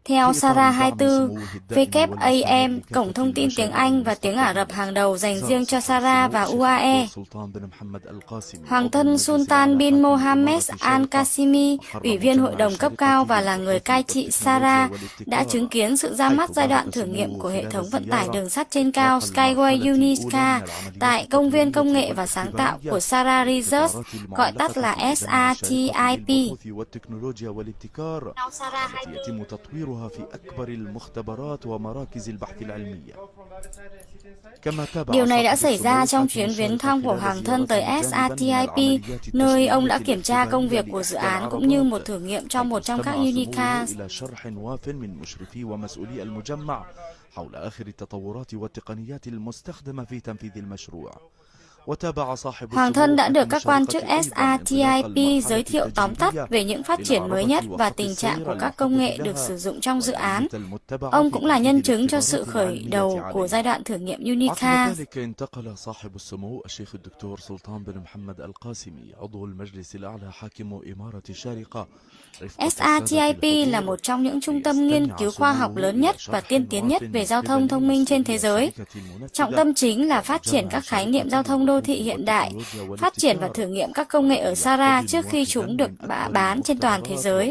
Theo Sarah 24, WAM, cổng thông tin tiếng Anh và tiếng Ả Rập hàng đầu dành riêng cho Sarah và UAE. Hoàng thân Sultan bin Mohammed Al-Qasimi, ủy viên hội đồng cấp cao và là người cai trị Sarah, đã chứng kiến sự ra mắt giai đoạn thử nghiệm của hệ thống vận tải đường sắt trên cao Skyway Unica tại Công viên Công nghệ và Sáng tạo của Sarah Research, gọi tắt là SRTIP. Điều này đã xảy ra trong chuyến viếng thăm của Hoàng thân tới SRTIP, nơi ông đã kiểm tra công việc của dự án cũng như một thử nghiệm cho một trong các Unicars. Hoàng thân đã được các quan chức SRTIP giới thiệu tóm tắt về những phát triển mới nhất và tình trạng của các công nghệ được sử dụng trong dự án. Ông cũng là nhân chứng cho sự khởi đầu của giai đoạn thử nghiệm Unica. SRTIP là một trong những trung tâm nghiên cứu khoa học lớn nhất và tiên tiến nhất về giao thông thông minh trên thế giới. Trọng tâm chính là phát triển các khái niệm giao thông đô thị hiện đại, phát triển và thử nghiệm các công nghệ ở Sarah trước khi chúng được bán trên toàn thế giới.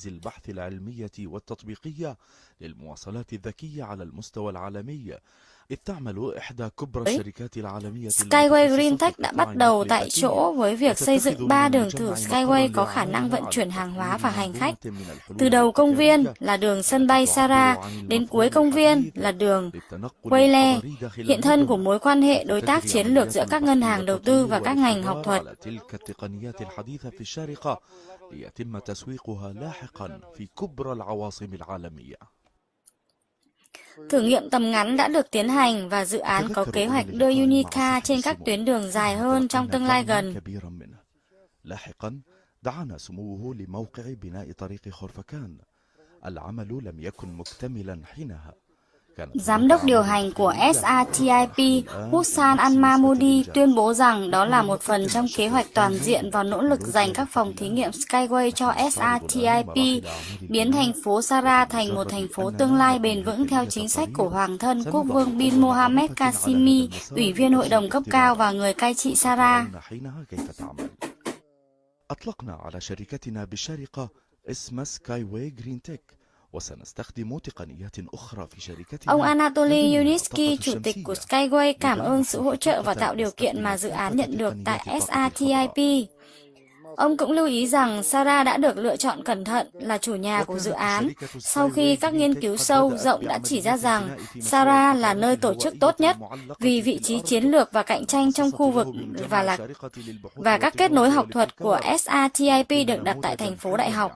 Skyway Green Tech đã bắt đầu tại chỗ với việc xây dựng 3 đường thử Skyway có khả năng vận chuyển hàng hóa và hành khách. Từ đầu công viên là đường sân bay Sarah đến cuối công viên là đường Wyle, hiện thân của mối quan hệ đối tác chiến lược giữa các ngân hàng đầu tư và các ngành học thuật. Thử nghiệm tầm ngắn đã được tiến hành và dự án có kế hoạch đưa Unica trên các tuyến đường dài hơn trong tương lai gần. Giám đốc điều hành của SRTIP, Hussan Al-Mahmoudi, tuyên bố rằng đó là một phần trong kế hoạch toàn diện và nỗ lực dành các phòng thí nghiệm Skyway cho SRTIP, biến thành phố Sarah thành một thành phố tương lai bền vững theo chính sách của Hoàng thân Quốc vương bin Mohammed Qasimi, ủy viên hội đồng cấp cao và người cai trị Sarah. Ông Anatoly Yunitsky, chủ tịch của Skyway, cảm ơn sự hỗ trợ và tạo điều kiện mà dự án nhận được tại SRTIP. Ông cũng lưu ý rằng Sarah đã được lựa chọn cẩn thận là chủ nhà của dự án, sau khi các nghiên cứu sâu rộng đã chỉ ra rằng Sarah là nơi tổ chức tốt nhất vì vị trí chiến lược và cạnh tranh trong khu vực và các kết nối học thuật của SRTIP được đặt tại thành phố đại học.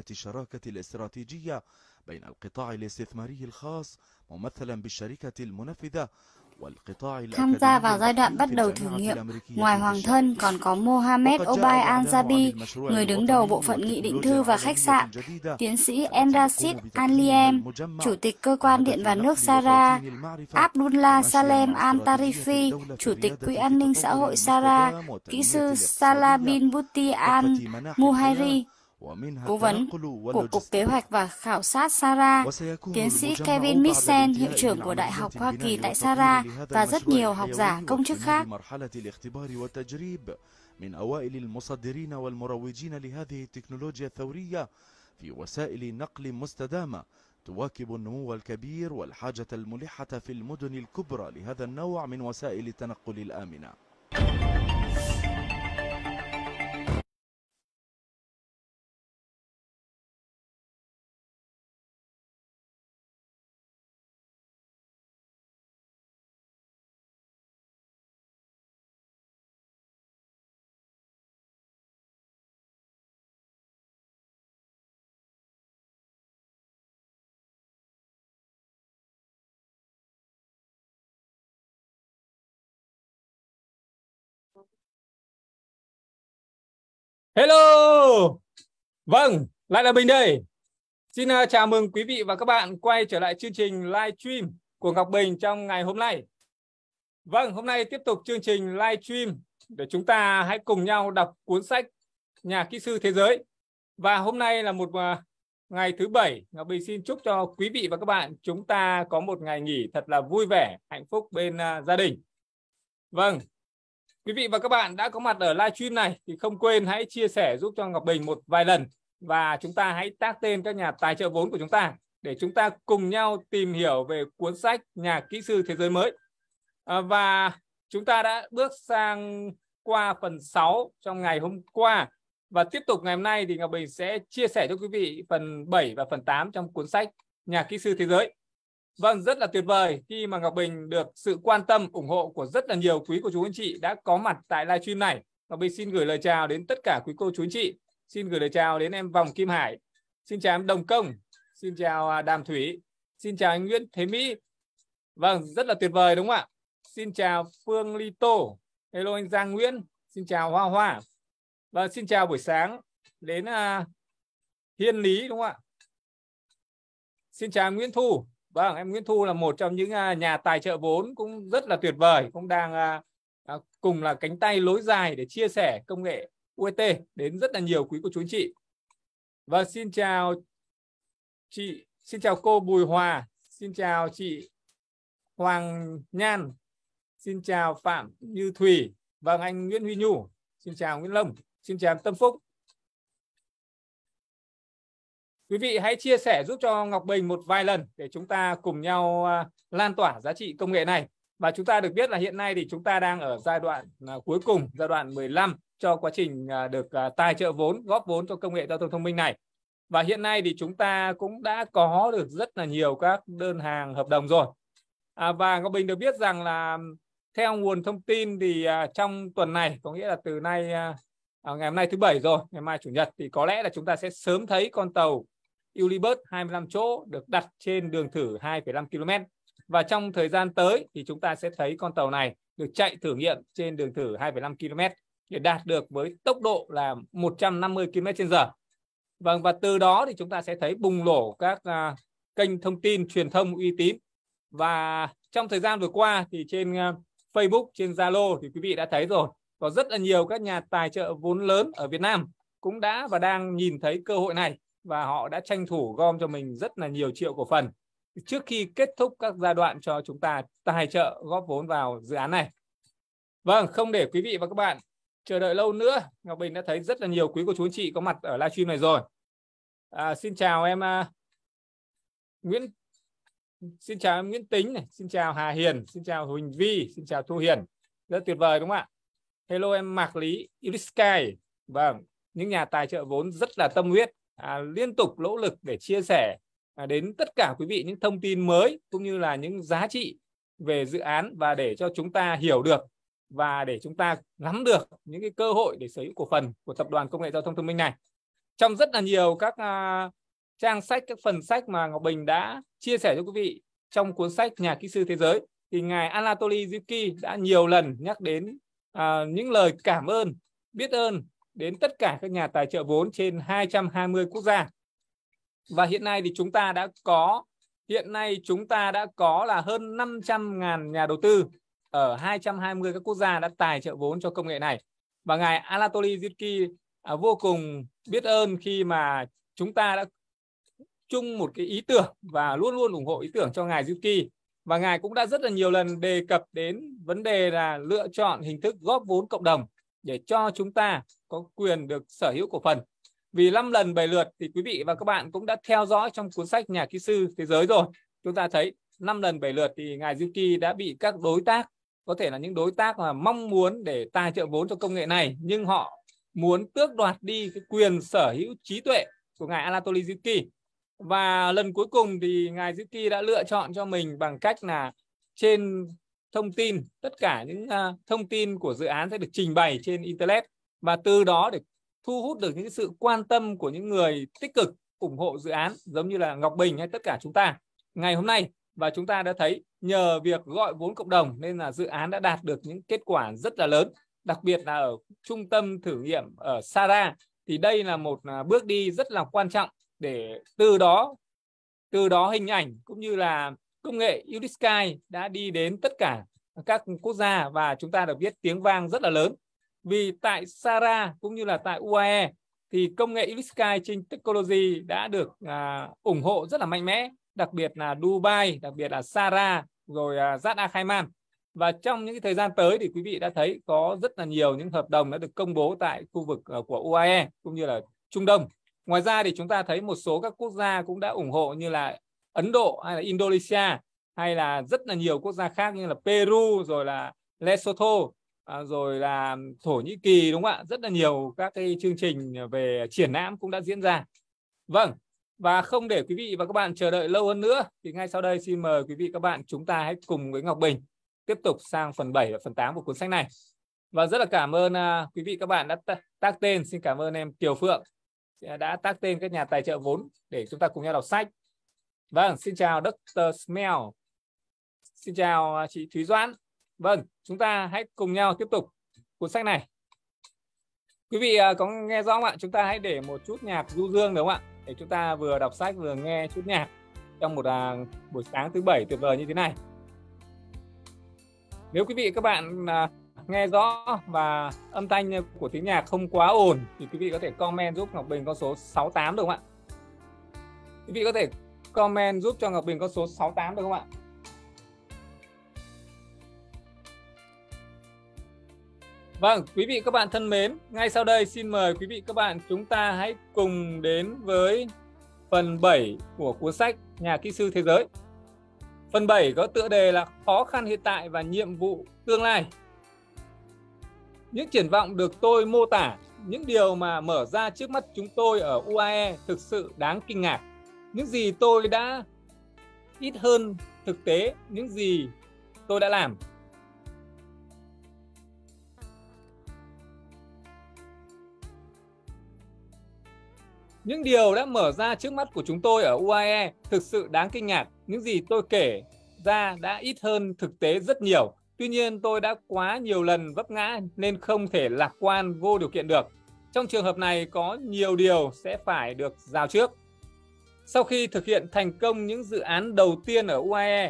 Tham gia vào giai đoạn bắt đầu thử nghiệm, ngoài Hoàng thân còn có Mohammed Obaid Al-Jabi, người đứng đầu bộ phận nghị định thư và khách sạn, tiến sĩ Endrasit Al-Liem, chủ tịch cơ quan điện và nước Sarah, Abdullah Salem Al-Tarifi, chủ tịch Quỹ an ninh xã hội Sarah, kỹ sư Salah bin Buti Al-Muhairi, cố vấn của Cục Kế hoạch và Khảo sát Sarah, tiến sĩ Kevin Mitchell, hiệu trưởng của Đại học Hoa Kỳ tại Sarah và rất nhiều học giả công chức khác. تواكب النمو الكبير والحاجة الملحة في المدن الكبرى لهذا النوع من وسائل التنقل الآمنة. Hello! Vâng, lại là Bình đây. Xin chào mừng quý vị và các bạn quay trở lại chương trình livestream của Ngọc Bình trong ngày hôm nay. Vâng, hôm nay tiếp tục chương trình livestream để chúng ta hãy cùng nhau đọc cuốn sách Nhà kỹ sư thế giới. Và hôm nay là một ngày thứ Bảy, Ngọc Bình xin chúc cho quý vị và các bạn chúng ta có một ngày nghỉ thật là vui vẻ, hạnh phúc bên gia đình. Vâng, quý vị và các bạn đã có mặt ở livestream này thì không quên hãy chia sẻ giúp cho Ngọc Bình một vài lần, và chúng ta hãy tag tên các nhà tài trợ vốn của chúng ta để chúng ta cùng nhau tìm hiểu về cuốn sách Nhà kỹ sư thế giới mới. Và chúng ta đã bước sang qua phần 6 trong ngày hôm qua, và tiếp tục ngày hôm nay thì Ngọc Bình sẽ chia sẻ cho quý vị phần 7 và phần 8 trong cuốn sách Nhà kỹ sư thế giới. Vâng, rất là tuyệt vời khi mà Ngọc Bình được sự quan tâm, ủng hộ của rất là nhiều quý cô chú anh chị đã có mặt tại livestream này. Ngọc Bình xin gửi lời chào đến tất cả quý cô chú anh chị. Xin gửi lời chào đến em Vòng Kim Hải. Xin chào em Đồng Công. Xin chào Đàm Thủy. Xin chào anh Nguyễn Thế Mỹ. Vâng, rất là tuyệt vời đúng không ạ? Xin chào Phương Ly Tô. Hello anh Giang Nguyễn. Xin chào Hoa Hoa. Vâng, xin chào buổi sáng đến Hiên Lý đúng không ạ? Xin chào Nguyễn Thu. Vâng, em Nguyễn Thu là một trong những nhà tài trợ vốn cũng rất là tuyệt vời, cũng đang cùng là cánh tay lối dài để chia sẻ công nghệ UET đến rất là nhiều quý cô chú anh chị. Và xin chào chị, xin chào cô Bùi Hòa, xin chào chị Hoàng Nhan, xin chào Phạm Như Thùy, vâng anh Nguyễn Huy Nhu, xin chào Nguyễn Long, xin chào Tâm Phúc. Quý vị hãy chia sẻ giúp cho Ngọc Bình một vài lần để chúng ta cùng nhau lan tỏa giá trị công nghệ này. Và chúng ta được biết là hiện nay thì chúng ta đang ở giai đoạn cuối cùng, giai đoạn 15 cho quá trình được tài trợ vốn, góp vốn cho công nghệ giao thông thông minh này. Và hiện nay thì chúng ta cũng đã có được rất là nhiều các đơn hàng hợp đồng rồi. Và Ngọc Bình được biết rằng là theo nguồn thông tin thì trong tuần này, có nghĩa là từ nay ngày hôm nay thứ Bảy rồi, ngày mai Chủ nhật, thì có lẽ là chúng ta sẽ sớm thấy con tàu Ulybus 25 chỗ được đặt trên đường thử 2,5 km. Và trong thời gian tới thì chúng ta sẽ thấy con tàu này được chạy thử nghiệm trên đường thử 2,5 km để đạt được với tốc độ là 150 km/h. Vâng, và từ đó thì chúng ta sẽ thấy bùng nổ các kênh thông tin truyền thông uy tín. Và trong thời gian vừa qua thì trên Facebook, trên Zalo thì quý vị đã thấy rồi, có rất là nhiều các nhà tài trợ vốn lớn ở Việt Nam cũng đã và đang nhìn thấy cơ hội này, và họ đã tranh thủ gom cho mình rất là nhiều triệu cổ phần trước khi kết thúc các giai đoạn cho chúng ta tài trợ góp vốn vào dự án này. Vâng, không để quý vị và các bạn chờ đợi lâu nữa, Ngọc Bình đã thấy rất là nhiều quý cô chú anh chị có mặt ở livestream này rồi. Xin chào em Nguyễn, xin chào em Nguyễn Tính này, xin chào Hà Hiền, xin chào Huỳnh Vi, xin chào Thu Hiền, rất tuyệt vời đúng không ạ? Hello em Mạc Lý Ulisky. Vâng, những nhà tài trợ vốn rất là tâm huyết, liên tục nỗ lực để chia sẻ đến tất cả quý vị những thông tin mới cũng như là những giá trị về dự án, và để cho chúng ta hiểu được và để chúng ta nắm được những cái cơ hội để sở hữu cổ phần của Tập đoàn Công nghệ Giao thông Thông minh này. Trong rất là nhiều các trang sách, các phần sách mà Ngọc Bình đã chia sẻ cho quý vị trong cuốn sách Nhà kỹ sư thế giới, thì ngài Anatoly Zuki đã nhiều lần nhắc đến những lời cảm ơn, biết ơn đến tất cả các nhà tài trợ vốn trên 220 quốc gia. Và hiện nay thì chúng ta đã có là hơn 500.000 nhà đầu tư ở 220 các quốc gia đã tài trợ vốn cho công nghệ này. Và ngài Anatoly Zuki vô cùng biết ơn khi mà chúng ta đã chung một cái ý tưởng và luôn luôn ủng hộ ý tưởng cho ngài Zuki. Và ngài cũng đã rất là nhiều lần đề cập đến vấn đề là lựa chọn hình thức góp vốn cộng đồng để cho chúng ta có quyền được sở hữu cổ phần. Vì 5 lần 7 lượt thì quý vị và các bạn cũng đã theo dõi trong cuốn sách Nhà kỹ sư thế giới rồi. Chúng ta thấy 5 lần 7 lượt thì ngài Zuki đã bị các đối tác, có thể là những đối tác mà mong muốn để tài trợ vốn cho công nghệ này, nhưng họ muốn tước đoạt đi cái quyền sở hữu trí tuệ của ngài Anatoly Zuki. Và lần cuối cùng thì ngài Zuki đã lựa chọn cho mình bằng cách là trên thông tin, tất cả những thông tin của dự án sẽ được trình bày trên Internet, và từ đó để thu hút được những sự quan tâm của những người tích cực ủng hộ dự án, giống như là Ngọc Bình hay tất cả chúng ta ngày hôm nay. Và chúng ta đã thấy nhờ việc gọi vốn cộng đồng nên là dự án đã đạt được những kết quả rất là lớn, đặc biệt là ở trung tâm thử nghiệm ở Sara. Thì đây là một bước đi rất là quan trọng để từ đó hình ảnh cũng như là công nghệ Ulisky đã đi đến tất cả các quốc gia, và chúng ta được biết tiếng vang rất là lớn. Vì tại Sara cũng như là tại UAE thì công nghệ Ellipse Sky Technology đã được ủng hộ rất là mạnh mẽ, đặc biệt là Dubai, đặc biệt là Sarah, rồi Jad Al Khaimah. Và trong những cái thời gian tới thì quý vị đã thấy có rất là nhiều những hợp đồng đã được công bố tại khu vực của UAE cũng như là Trung Đông. Ngoài ra thì chúng ta thấy một số các quốc gia cũng đã ủng hộ như là Ấn Độ hay là Indonesia, hay là rất là nhiều quốc gia khác như là Peru, rồi là Lesotho, rồi là Thổ Nhĩ Kỳ, đúng không ạ? Rất là nhiều các cái chương trình về triển lãm cũng đã diễn ra. Vâng, và không để quý vị và các bạn chờ đợi lâu hơn nữa thì ngay sau đây xin mời quý vị các bạn chúng ta hãy cùng với Ngọc Bình tiếp tục sang phần 7 và phần 8 của cuốn sách này. Và rất là cảm ơn quý vị các bạn đã tác tên. Xin cảm ơn em Kiều Phượng đã tác tên các nhà tài trợ vốn để chúng ta cùng nhau đọc sách. Vâng, xin chào Dr. Smell. Xin chào chị Thúy Doãn. Vâng, chúng ta hãy cùng nhau tiếp tục cuốn sách này. Quý vị có nghe rõ không ạ? Chúng ta hãy để một chút nhạc du dương đúng không ạ? Để chúng ta vừa đọc sách vừa nghe chút nhạc trong một buổi sáng thứ Bảy tuyệt vời như thế này. Nếu quý vị các bạn nghe rõ và âm thanh của tiếng nhạc không quá ồn thì quý vị có thể comment giúp Ngọc Bình con số 68 được không ạ? Quý vị có thể comment giúp cho Ngọc Bình con số 68 được không ạ? Vâng, quý vị các bạn thân mến, ngay sau đây xin mời quý vị các bạn chúng ta hãy cùng đến với phần 7 của cuốn sách Nhà kỹ sư thế giới. Phần 7 có tựa đề là khó khăn hiện tại và nhiệm vụ tương lai. Những triển vọng được tôi mô tả, những điều mà mở ra trước mắt chúng tôi ở UAE thực sự đáng kinh ngạc. Những gì tôi đã ít hơn thực tế những gì tôi đã làm. Những điều đã mở ra trước mắt của chúng tôi ở UAE thực sự đáng kinh ngạc. Những gì tôi kể ra đã ít hơn thực tế rất nhiều. Tuy nhiên tôi đã quá nhiều lần vấp ngã nên không thể lạc quan vô điều kiện được. Trong trường hợp này có nhiều điều sẽ phải được rào trước. Sau khi thực hiện thành công những dự án đầu tiên ở UAE,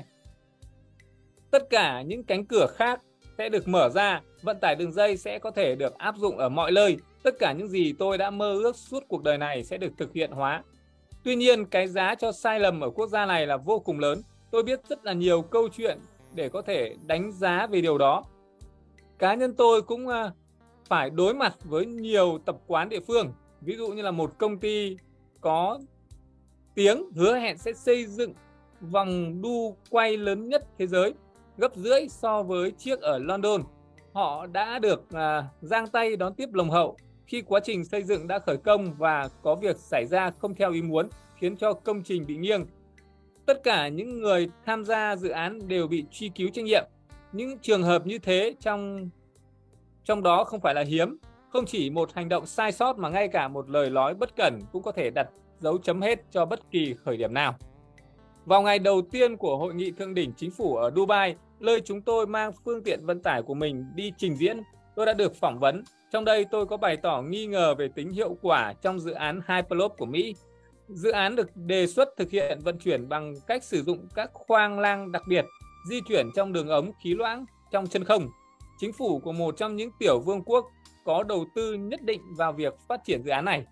tất cả những cánh cửa khác sẽ được mở ra. Vận tải đường dây sẽ có thể được áp dụng ở mọi nơi. Tất cả những gì tôi đã mơ ước suốt cuộc đời này sẽ được thực hiện hóa. Tuy nhiên, cái giá cho sai lầm ở quốc gia này là vô cùng lớn. Tôi biết rất là nhiều câu chuyện để có thể đánh giá về điều đó. Cá nhân tôi cũng phải đối mặt với nhiều tập quán địa phương. Ví dụ như là một công ty có tiếng hứa hẹn sẽ xây dựng vòng đu quay lớn nhất thế giới, gấp rưỡi so với chiếc ở London. Họ đã được giang tay đón tiếp nồng hậu khi quá trình xây dựng đã khởi công và có việc xảy ra không theo ý muốn khiến cho công trình bị nghiêng. Tất cả những người tham gia dự án đều bị truy cứu trách nhiệm. Những trường hợp như thế trong đó không phải là hiếm. Không chỉ một hành động sai sót mà ngay cả một lời nói bất cẩn cũng có thể đặt dấu chấm hết cho bất kỳ khởi điểm nào. Vào ngày đầu tiên của hội nghị thượng đỉnh chính phủ ở Dubai, nơi chúng tôi mang phương tiện vận tải của mình đi trình diễn, tôi đã được phỏng vấn. Trong đây tôi có bày tỏ nghi ngờ về tính hiệu quả trong dự án Hyperloop của Mỹ. Dự án được đề xuất thực hiện vận chuyển bằng cách sử dụng các khoang lang đặc biệt, di chuyển trong đường ống khí loãng trong chân không. Chính phủ của một trong những tiểu vương quốc có đầu tư nhất định vào việc phát triển dự án này.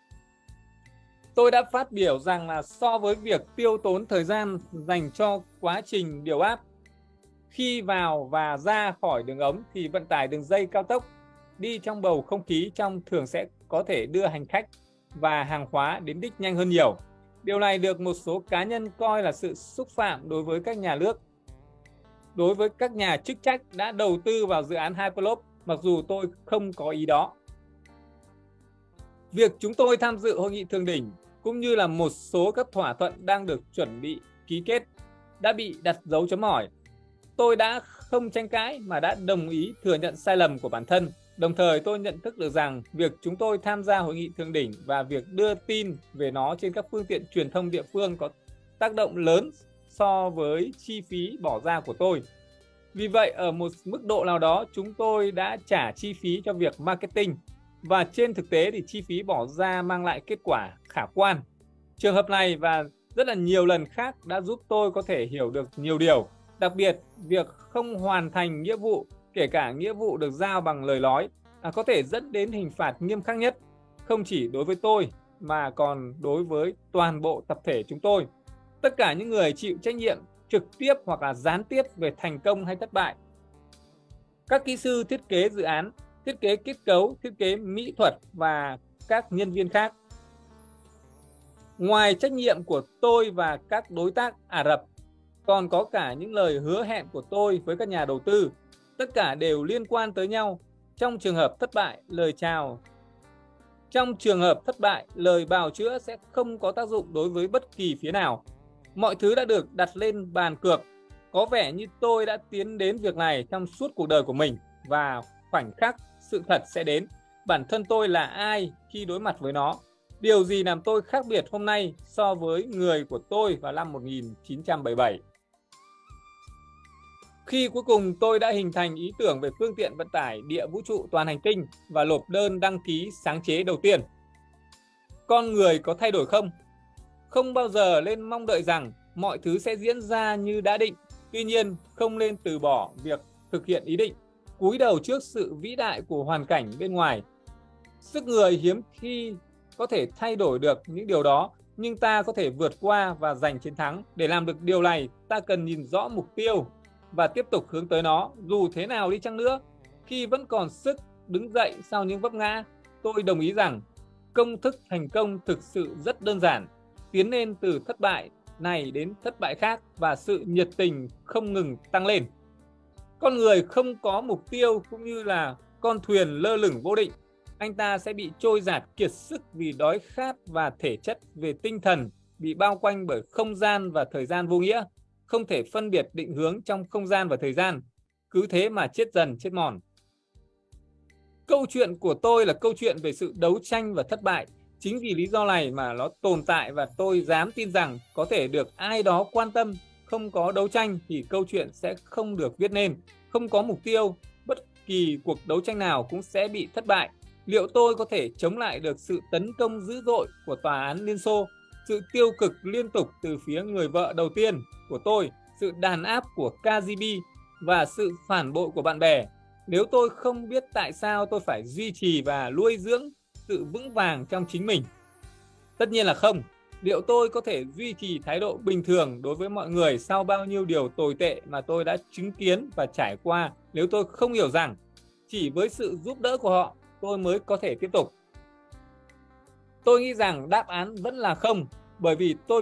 Tôi đã phát biểu rằng là so với việc tiêu tốn thời gian dành cho quá trình điều áp khi vào và ra khỏi đường ống thì vận tải đường dây cao tốc đi trong bầu không khí trong thường sẽ có thể đưa hành khách và hàng hóa đến đích nhanh hơn nhiều. Điều này được một số cá nhân coi là sự xúc phạm đối với các nhà nước, đối với các nhà chức trách đã đầu tư vào dự án Hyperloop, mặc dù tôi không có ý đó. Việc chúng tôi tham dự hội nghị thượng đỉnh cũng như là một số các thỏa thuận đang được chuẩn bị ký kết đã bị đặt dấu chấm hỏi. Tôi đã không tranh cãi mà đã đồng ý thừa nhận sai lầm của bản thân. Đồng thời tôi nhận thức được rằng việc chúng tôi tham gia hội nghị thượng đỉnh và việc đưa tin về nó trên các phương tiện truyền thông địa phương có tác động lớn so với chi phí bỏ ra của tôi. Vì vậy, ở một mức độ nào đó, chúng tôi đã trả chi phí cho việc marketing và trên thực tế thì chi phí bỏ ra mang lại kết quả khả quan. Trường hợp này và rất là nhiều lần khác đã giúp tôi có thể hiểu được nhiều điều, đặc biệt việc không hoàn thành nghĩa vụ, kể cả nghĩa vụ được giao bằng lời nói, có thể dẫn đến hình phạt nghiêm khắc nhất. không chỉ đối với tôi mà còn đối với toàn bộ tập thể chúng tôi. Tất cả những người chịu trách nhiệm trực tiếp hoặc là gián tiếp về thành công hay thất bại. Các kỹ sư thiết kế dự án, thiết kế kết cấu, thiết kế mỹ thuật và các nhân viên khác. Ngoài trách nhiệm của tôi và các đối tác Ả Rập, còn có cả những lời hứa hẹn của tôi với các nhà đầu tư. Tất cả đều liên quan tới nhau. Trong trường hợp thất bại, lời bào chữa sẽ không có tác dụng đối với bất kỳ phía nào. Mọi thứ đã được đặt lên bàn cược. Có vẻ như tôi đã tiến đến việc này trong suốt cuộc đời của mình, và khoảnh khắc sự thật sẽ đến. Bản thân tôi là ai khi đối mặt với nó? Điều gì làm tôi khác biệt hôm nay so với người của tôi vào năm 1977? Khi cuối cùng tôi đã hình thành ý tưởng về phương tiện vận tải địa vũ trụ toàn hành tinh và nộp đơn đăng ký sáng chế đầu tiên. Con người có thay đổi không? Không bao giờ nên mong đợi rằng mọi thứ sẽ diễn ra như đã định. Tuy nhiên, không nên từ bỏ việc thực hiện ý định, cúi đầu trước sự vĩ đại của hoàn cảnh bên ngoài. Sức người hiếm khi có thể thay đổi được những điều đó, nhưng ta có thể vượt qua và giành chiến thắng. Để làm được điều này, ta cần nhìn rõ mục tiêu và tiếp tục hướng tới nó, dù thế nào đi chăng nữa. Khi vẫn còn sức đứng dậy sau những vấp ngã, tôi đồng ý rằng công thức thành công thực sự rất đơn giản. Tiến lên từ thất bại này đến thất bại khác và sự nhiệt tình không ngừng tăng lên. Con người không có mục tiêu cũng như là con thuyền lơ lửng vô định. Anh ta sẽ bị trôi dạt kiệt sức vì đói khát và thể chất về tinh thần, bị bao quanh bởi không gian và thời gian vô nghĩa, không thể phân biệt định hướng trong không gian và thời gian, cứ thế mà chết dần chết mòn. Câu chuyện của tôi là câu chuyện về sự đấu tranh và thất bại. Chính vì lý do này mà nó tồn tại, và tôi dám tin rằng có thể được ai đó quan tâm. Không có đấu tranh thì câu chuyện sẽ không được viết nên. Không có mục tiêu, bất kỳ cuộc đấu tranh nào cũng sẽ bị thất bại. Liệu tôi có thể chống lại được sự tấn công dữ dội của tòa án Liên Xô, sự tiêu cực liên tục từ phía người vợ đầu tiên của tôi, sự đàn áp của KGB và sự phản bội của bạn bè? Nếu tôi không biết tại sao tôi phải duy trì và nuôi dưỡng sự vững vàng trong chính mình? Tất nhiên là không. Liệu tôi có thể duy trì thái độ bình thường đối với mọi người sau bao nhiêu điều tồi tệ mà tôi đã chứng kiến và trải qua nếu tôi không hiểu rằng chỉ với sự giúp đỡ của họ tôi mới có thể tiếp tục? Tôi nghĩ rằng đáp án vẫn là không, bởi vì tôi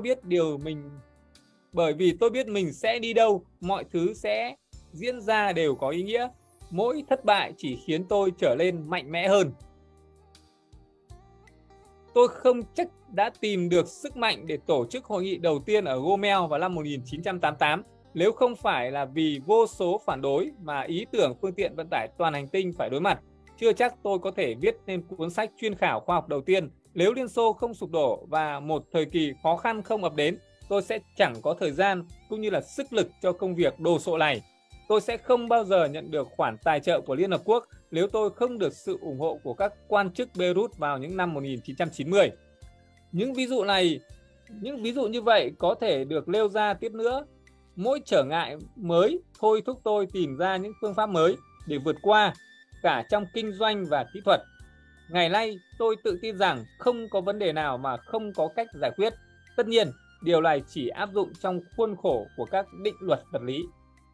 biết mình sẽ đi đâu, mọi thứ sẽ diễn ra đều có ý nghĩa. Mỗi thất bại chỉ khiến tôi trở nên mạnh mẽ hơn. Tôi không chắc đã tìm được sức mạnh để tổ chức hội nghị đầu tiên ở Gomel vào năm 1988 nếu không phải là vì vô số phản đối mà ý tưởng phương tiện vận tải toàn hành tinh phải đối mặt. Chưa chắc tôi có thể viết nên cuốn sách chuyên khảo khoa học đầu tiên. Nếu Liên Xô không sụp đổ và một thời kỳ khó khăn không ập đến, tôi sẽ chẳng có thời gian cũng như là sức lực cho công việc đồ sộ này. Tôi sẽ không bao giờ nhận được khoản tài trợ của Liên Hợp Quốc nếu tôi không được sự ủng hộ của các quan chức Beirut vào những năm 1990. Những ví dụ như vậy có thể được nêu ra tiếp nữa. Mỗi trở ngại mới thôi thúc tôi tìm ra những phương pháp mới để vượt qua, cả trong kinh doanh và kỹ thuật. Ngày nay, tôi tự tin rằng không có vấn đề nào mà không có cách giải quyết. Tất nhiên, điều này chỉ áp dụng trong khuôn khổ của các định luật vật lý.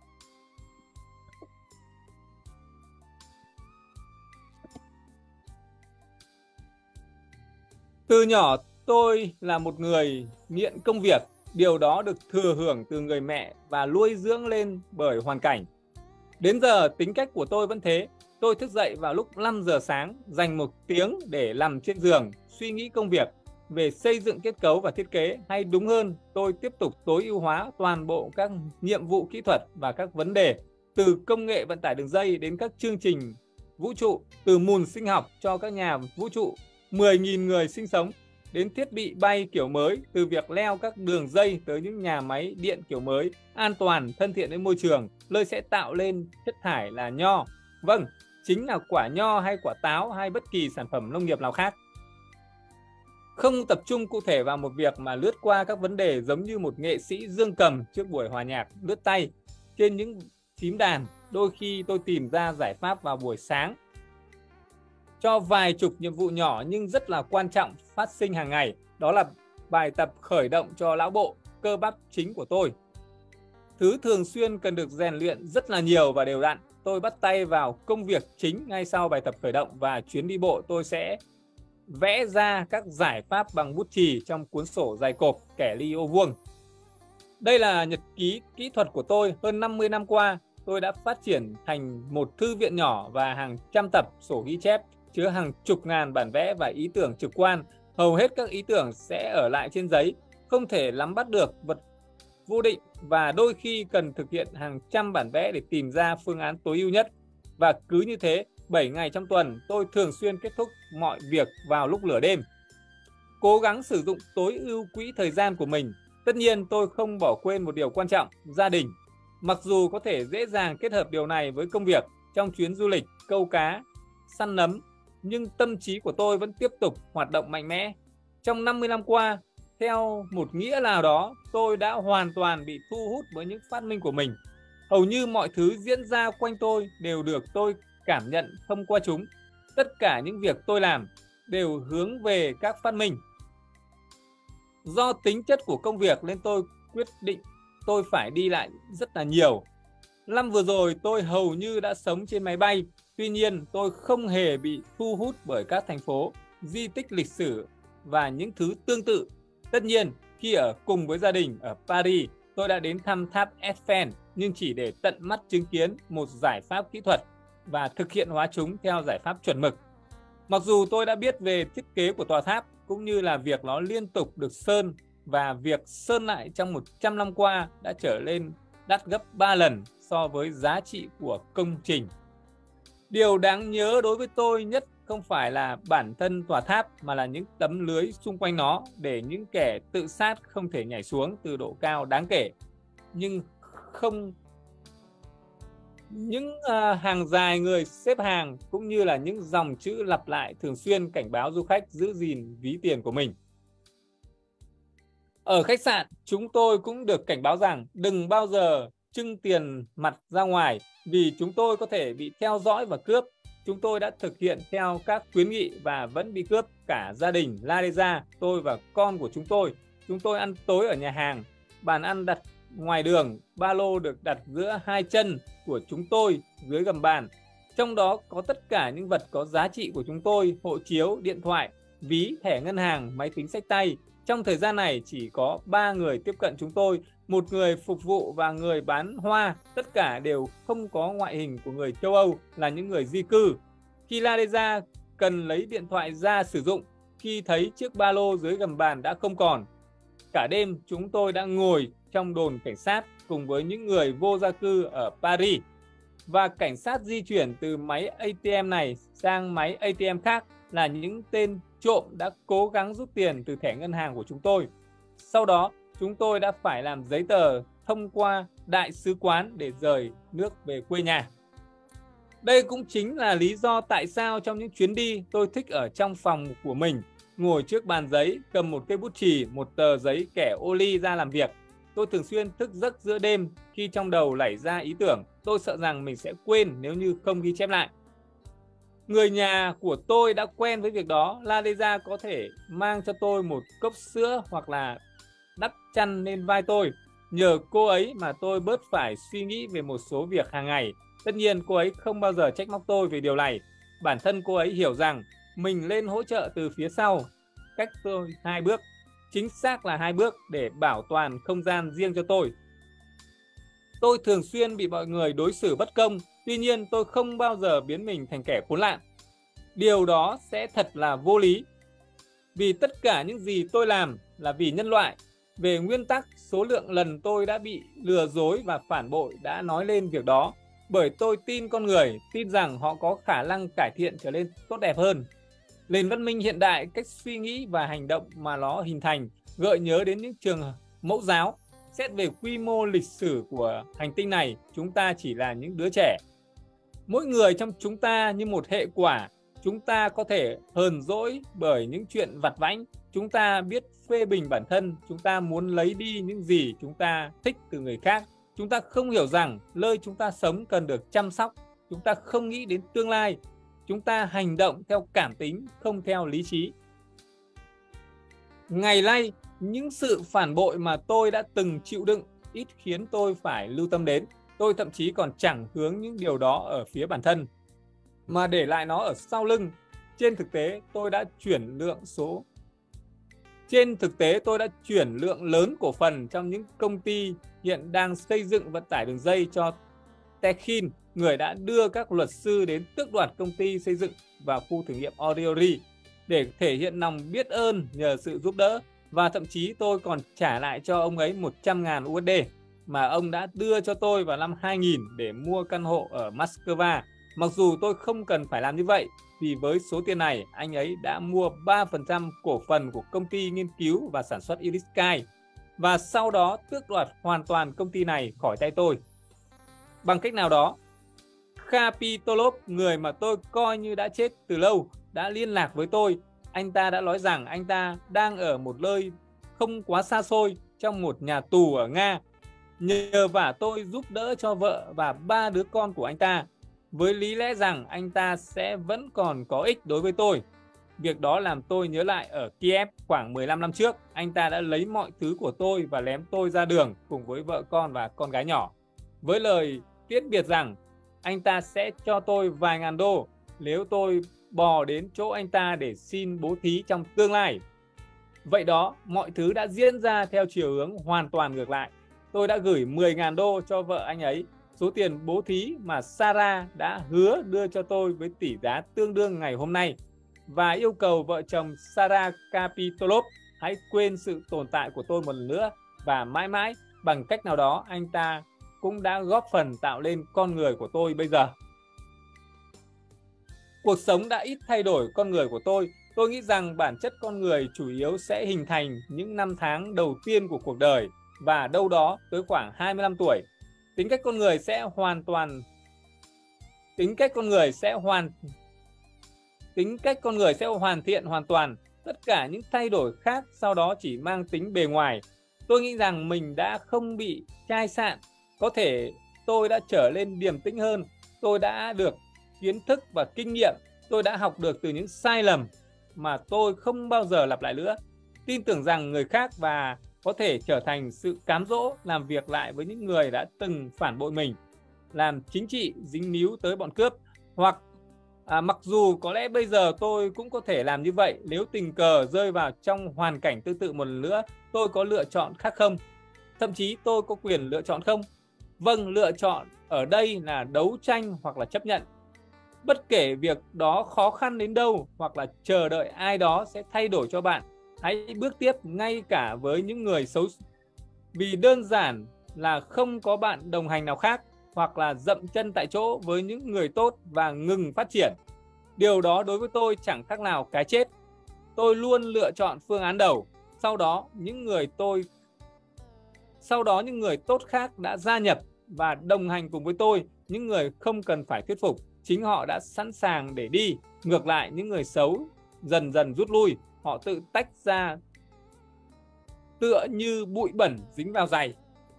Từ nhỏ, tôi là một người nghiện công việc. Điều đó được thừa hưởng từ người mẹ và nuôi dưỡng lên bởi hoàn cảnh. Đến giờ, tính cách của tôi vẫn thế. Tôi thức dậy vào lúc 5 giờ sáng, dành 1 tiếng để nằm trên giường, suy nghĩ công việc về xây dựng kết cấu và thiết kế. Hay đúng hơn, tôi tiếp tục tối ưu hóa toàn bộ các nhiệm vụ kỹ thuật và các vấn đề, từ công nghệ vận tải đường dây đến các chương trình vũ trụ, từ mùn sinh học cho các nhà vũ trụ 10.000 người sinh sống, đến thiết bị bay kiểu mới, từ việc leo các đường dây tới những nhà máy điện kiểu mới, an toàn, thân thiện với môi trường, nơi sẽ tạo lên chất thải là nho. Vâng, chính là quả nho hay quả táo hay bất kỳ sản phẩm nông nghiệp nào khác. Không tập trung cụ thể vào một việc mà lướt qua các vấn đề giống như một nghệ sĩ dương cầm trước buổi hòa nhạc lướt tay trên những phím đàn. Đôi khi tôi tìm ra giải pháp vào buổi sáng cho vài chục nhiệm vụ nhỏ nhưng rất là quan trọng phát sinh hàng ngày. Đó là bài tập khởi động cho não bộ, cơ bắp chính của tôi. Thứ thường xuyên cần được rèn luyện rất là nhiều và đều đặn. Tôi bắt tay vào công việc chính ngay sau bài tập khởi động và chuyến đi bộ. Tôi sẽ vẽ ra các giải pháp bằng bút chì trong cuốn sổ dày cộp kẻ ly ô vuông. Đây là nhật ký kỹ thuật của tôi. Hơn 50 năm qua, tôi đã phát triển thành một thư viện nhỏ và hàng trăm tập sổ ghi chép chứa hàng chục ngàn bản vẽ và ý tưởng trực quan. Hầu hết các ý tưởng sẽ ở lại trên giấy, không thể nắm bắt được vật vô định và đôi khi cần thực hiện hàng trăm bản vẽ để tìm ra phương án tối ưu nhất. Và cứ như thế, 7 ngày trong tuần, tôi thường xuyên kết thúc mọi việc vào lúc nửa đêm. Cố gắng sử dụng tối ưu quỹ thời gian của mình. Tất nhiên, tôi không bỏ quên một điều quan trọng, gia đình. Mặc dù có thể dễ dàng kết hợp điều này với công việc trong chuyến du lịch, câu cá, săn nấm, nhưng tâm trí của tôi vẫn tiếp tục hoạt động mạnh mẽ. Trong 50 năm qua, theo một nghĩa nào đó, tôi đã hoàn toàn bị thu hút bởi những phát minh của mình. Hầu như mọi thứ diễn ra quanh tôi đều được tôi cảm nhận thông qua chúng. Tất cả những việc tôi làm đều hướng về các phát minh. Do tính chất của công việc nên tôi quyết định tôi phải đi lại rất là nhiều. Năm vừa rồi tôi hầu như đã sống trên máy bay. Tuy nhiên tôi không hề bị thu hút bởi các thành phố, di tích lịch sử và những thứ tương tự. Tất nhiên, khi ở cùng với gia đình ở Paris, tôi đã đến thăm tháp Eiffel nhưng chỉ để tận mắt chứng kiến một giải pháp kỹ thuật và thực hiện hóa chúng theo giải pháp chuẩn mực. Mặc dù tôi đã biết về thiết kế của tòa tháp cũng như là việc nó liên tục được sơn và việc sơn lại trong 100 năm qua đã trở lên đắt gấp 3 lần so với giá trị của công trình. Điều đáng nhớ đối với tôi nhất không phải là bản thân tòa tháp mà là những tấm lưới xung quanh nó để những kẻ tự sát không thể nhảy xuống từ độ cao đáng kể. Nhưng không những hàng dài người xếp hàng cũng như là những dòng chữ lặp lại thường xuyên cảnh báo du khách giữ gìn ví tiền của mình. Ở khách sạn, chúng tôi cũng được cảnh báo rằng đừng bao giờ trưng tiền mặt ra ngoài vì chúng tôi có thể bị theo dõi và cướp. Chúng tôi đã thực hiện theo các khuyến nghị và vẫn bị cướp. Cả gia đình Lareza, tôi và con của chúng tôi. Chúng tôi ăn tối ở nhà hàng, bàn ăn đặt ngoài đường, ba lô được đặt giữa hai chân của chúng tôi dưới gầm bàn. Trong đó có tất cả những vật có giá trị của chúng tôi, hộ chiếu, điện thoại, ví, thẻ ngân hàng, máy tính xách tay. Trong thời gian này chỉ có 3 người tiếp cận chúng tôi, một người phục vụ và người bán hoa. Tất cả đều không có ngoại hình của người châu Âu, là những người di cư. Khi Lareza cần lấy điện thoại ra sử dụng, khi thấy chiếc ba lô dưới gầm bàn đã không còn. Cả đêm chúng tôi đã ngồi trong đồn cảnh sát cùng với những người vô gia cư ở Paris. Và cảnh sát di chuyển từ máy ATM này sang máy ATM khác là những tên trộm đã cố gắng rút tiền từ thẻ ngân hàng của chúng tôi. Sau đó, chúng tôi đã phải làm giấy tờ thông qua đại sứ quán để rời nước về quê nhà. Đây cũng chính là lý do tại sao trong những chuyến đi tôi thích ở trong phòng của mình, ngồi trước bàn giấy, cầm một cây bút chì, một tờ giấy kẻ ô ly ra làm việc. Tôi thường xuyên thức giấc giữa đêm khi trong đầu nảy ra ý tưởng. Tôi sợ rằng mình sẽ quên nếu như không ghi chép lại. Người nhà của tôi đã quen với việc đó. Lareza có thể mang cho tôi một cốc sữa hoặc là đắp chăn lên vai tôi. Nhờ cô ấy mà tôi bớt phải suy nghĩ về một số việc hàng ngày. Tất nhiên cô ấy không bao giờ trách móc tôi về điều này. Bản thân cô ấy hiểu rằng mình lên hỗ trợ từ phía sau, cách tôi 2 bước, chính xác là 2 bước để bảo toàn không gian riêng cho tôi. Tôi thường xuyên bị mọi người đối xử bất công, tuy nhiên tôi không bao giờ biến mình thành kẻ khốn nạn. Điều đó sẽ thật là vô lý. Vì tất cả những gì tôi làm là vì nhân loại. Về nguyên tắc, số lượng lần tôi đã bị lừa dối và phản bội đã nói lên việc đó. Bởi tôi tin con người, tin rằng họ có khả năng cải thiện trở nên tốt đẹp hơn. Nền văn minh hiện đại, cách suy nghĩ và hành động mà nó hình thành gợi nhớ đến những trường mẫu giáo. Xét về quy mô lịch sử của hành tinh này, chúng ta chỉ là những đứa trẻ. Mỗi người trong chúng ta như một hệ quả. Chúng ta có thể hờn dỗi bởi những chuyện vặt vãnh. Chúng ta biết phê bình bản thân. Chúng ta muốn lấy đi những gì chúng ta thích từ người khác. Chúng ta không hiểu rằng nơi chúng ta sống cần được chăm sóc. Chúng ta không nghĩ đến tương lai. chúng ta hành động theo cảm tính, không theo lý trí. Ngày nay, những sự phản bội mà tôi đã từng chịu đựng ít khiến tôi phải lưu tâm đến. Tôi thậm chí còn chẳng hướng những điều đó ở phía bản thân, mà để lại nó ở sau lưng. Trên thực tế, tôi đã chuyển lượng lớn cổ phần trong những công ty hiện đang xây dựng vận tải đường dây cho Techin, người đã đưa các luật sư đến tước đoạt công ty xây dựng và khu thử nghiệm Oriori để thể hiện lòng biết ơn nhờ sự giúp đỡ. Và thậm chí tôi còn trả lại cho ông ấy 100.000 USD mà ông đã đưa cho tôi vào năm 2000 để mua căn hộ ở Moscow. Mặc dù tôi không cần phải làm như vậy, vì với số tiền này, anh ấy đã mua 3% cổ phần của công ty nghiên cứu và sản xuất Irisky và sau đó tước đoạt hoàn toàn công ty này khỏi tay tôi. Bằng cách nào đó, Kapitolov, người mà tôi coi như đã chết từ lâu, đã liên lạc với tôi. Anh ta đã nói rằng anh ta đang ở một nơi không quá xa xôi trong một nhà tù ở Nga, nhờ vả tôi giúp đỡ cho vợ và 3 đứa con của anh ta, với lý lẽ rằng anh ta sẽ vẫn còn có ích đối với tôi. Việc đó làm tôi nhớ lại ở Kiev khoảng 15 năm trước, anh ta đã lấy mọi thứ của tôi và ném tôi ra đường cùng với vợ con và con gái nhỏ, với lời tiễn biệt rằng anh ta sẽ cho tôi vài ngàn đô nếu tôi bò đến chỗ anh ta để xin bố thí trong tương lai. Vậy đó, mọi thứ đã diễn ra theo chiều hướng hoàn toàn ngược lại. Tôi đã gửi 10.000 đô cho vợ anh ấy, số tiền bố thí mà Sarah đã hứa đưa cho tôi với tỷ giá tương đương ngày hôm nay, và yêu cầu vợ chồng Sarah Kapitolov hãy quên sự tồn tại của tôi một lần nữa, và mãi mãi bằng cách nào đó anh ta cũng đã góp phần tạo nên con người của tôi bây giờ. Cuộc sống đã ít thay đổi con người của tôi. Tôi nghĩ rằng bản chất con người chủ yếu sẽ hình thành những năm tháng đầu tiên của cuộc đời, và đâu đó tới khoảng 25 tuổi. Tính cách con người sẽ hoàn thiện hoàn toàn. Tất cả những thay đổi khác sau đó chỉ mang tính bề ngoài. Tôi nghĩ rằng mình đã không bị chai sạn. Có thể tôi đã trở nên điềm tĩnh hơn. Tôi đã được kiến thức và kinh nghiệm. Tôi đã học được từ những sai lầm mà tôi không bao giờ lặp lại nữa. Tin tưởng rằng người khác và có thể trở thành sự cám dỗ làm việc lại với những người đã từng phản bội mình, làm chính trị dính líu tới bọn cướp. Hoặc mặc dù có lẽ bây giờ tôi cũng có thể làm như vậy nếu tình cờ rơi vào trong hoàn cảnh tương tự một lần nữa, tôi có lựa chọn khác không? Thậm chí tôi có quyền lựa chọn không? Vâng, lựa chọn ở đây là đấu tranh hoặc là chấp nhận. Bất kể việc đó khó khăn đến đâu hoặc là chờ đợi ai đó sẽ thay đổi cho bạn, hãy bước tiếp ngay cả với những người xấu, vì đơn giản là không có bạn đồng hành nào khác, hoặc là dậm chân tại chỗ với những người tốt và ngừng phát triển. Điều đó đối với tôi chẳng khác nào cái chết. Tôi luôn lựa chọn phương án đầu. Sau đó những người tốt khác đã gia nhập và đồng hành cùng với tôi. Những người không cần phải thuyết phục, chính họ đã sẵn sàng để đi. Ngược lại, những người xấu dần dần rút lui. Họ tự tách ra tựa như bụi bẩn dính vào giày.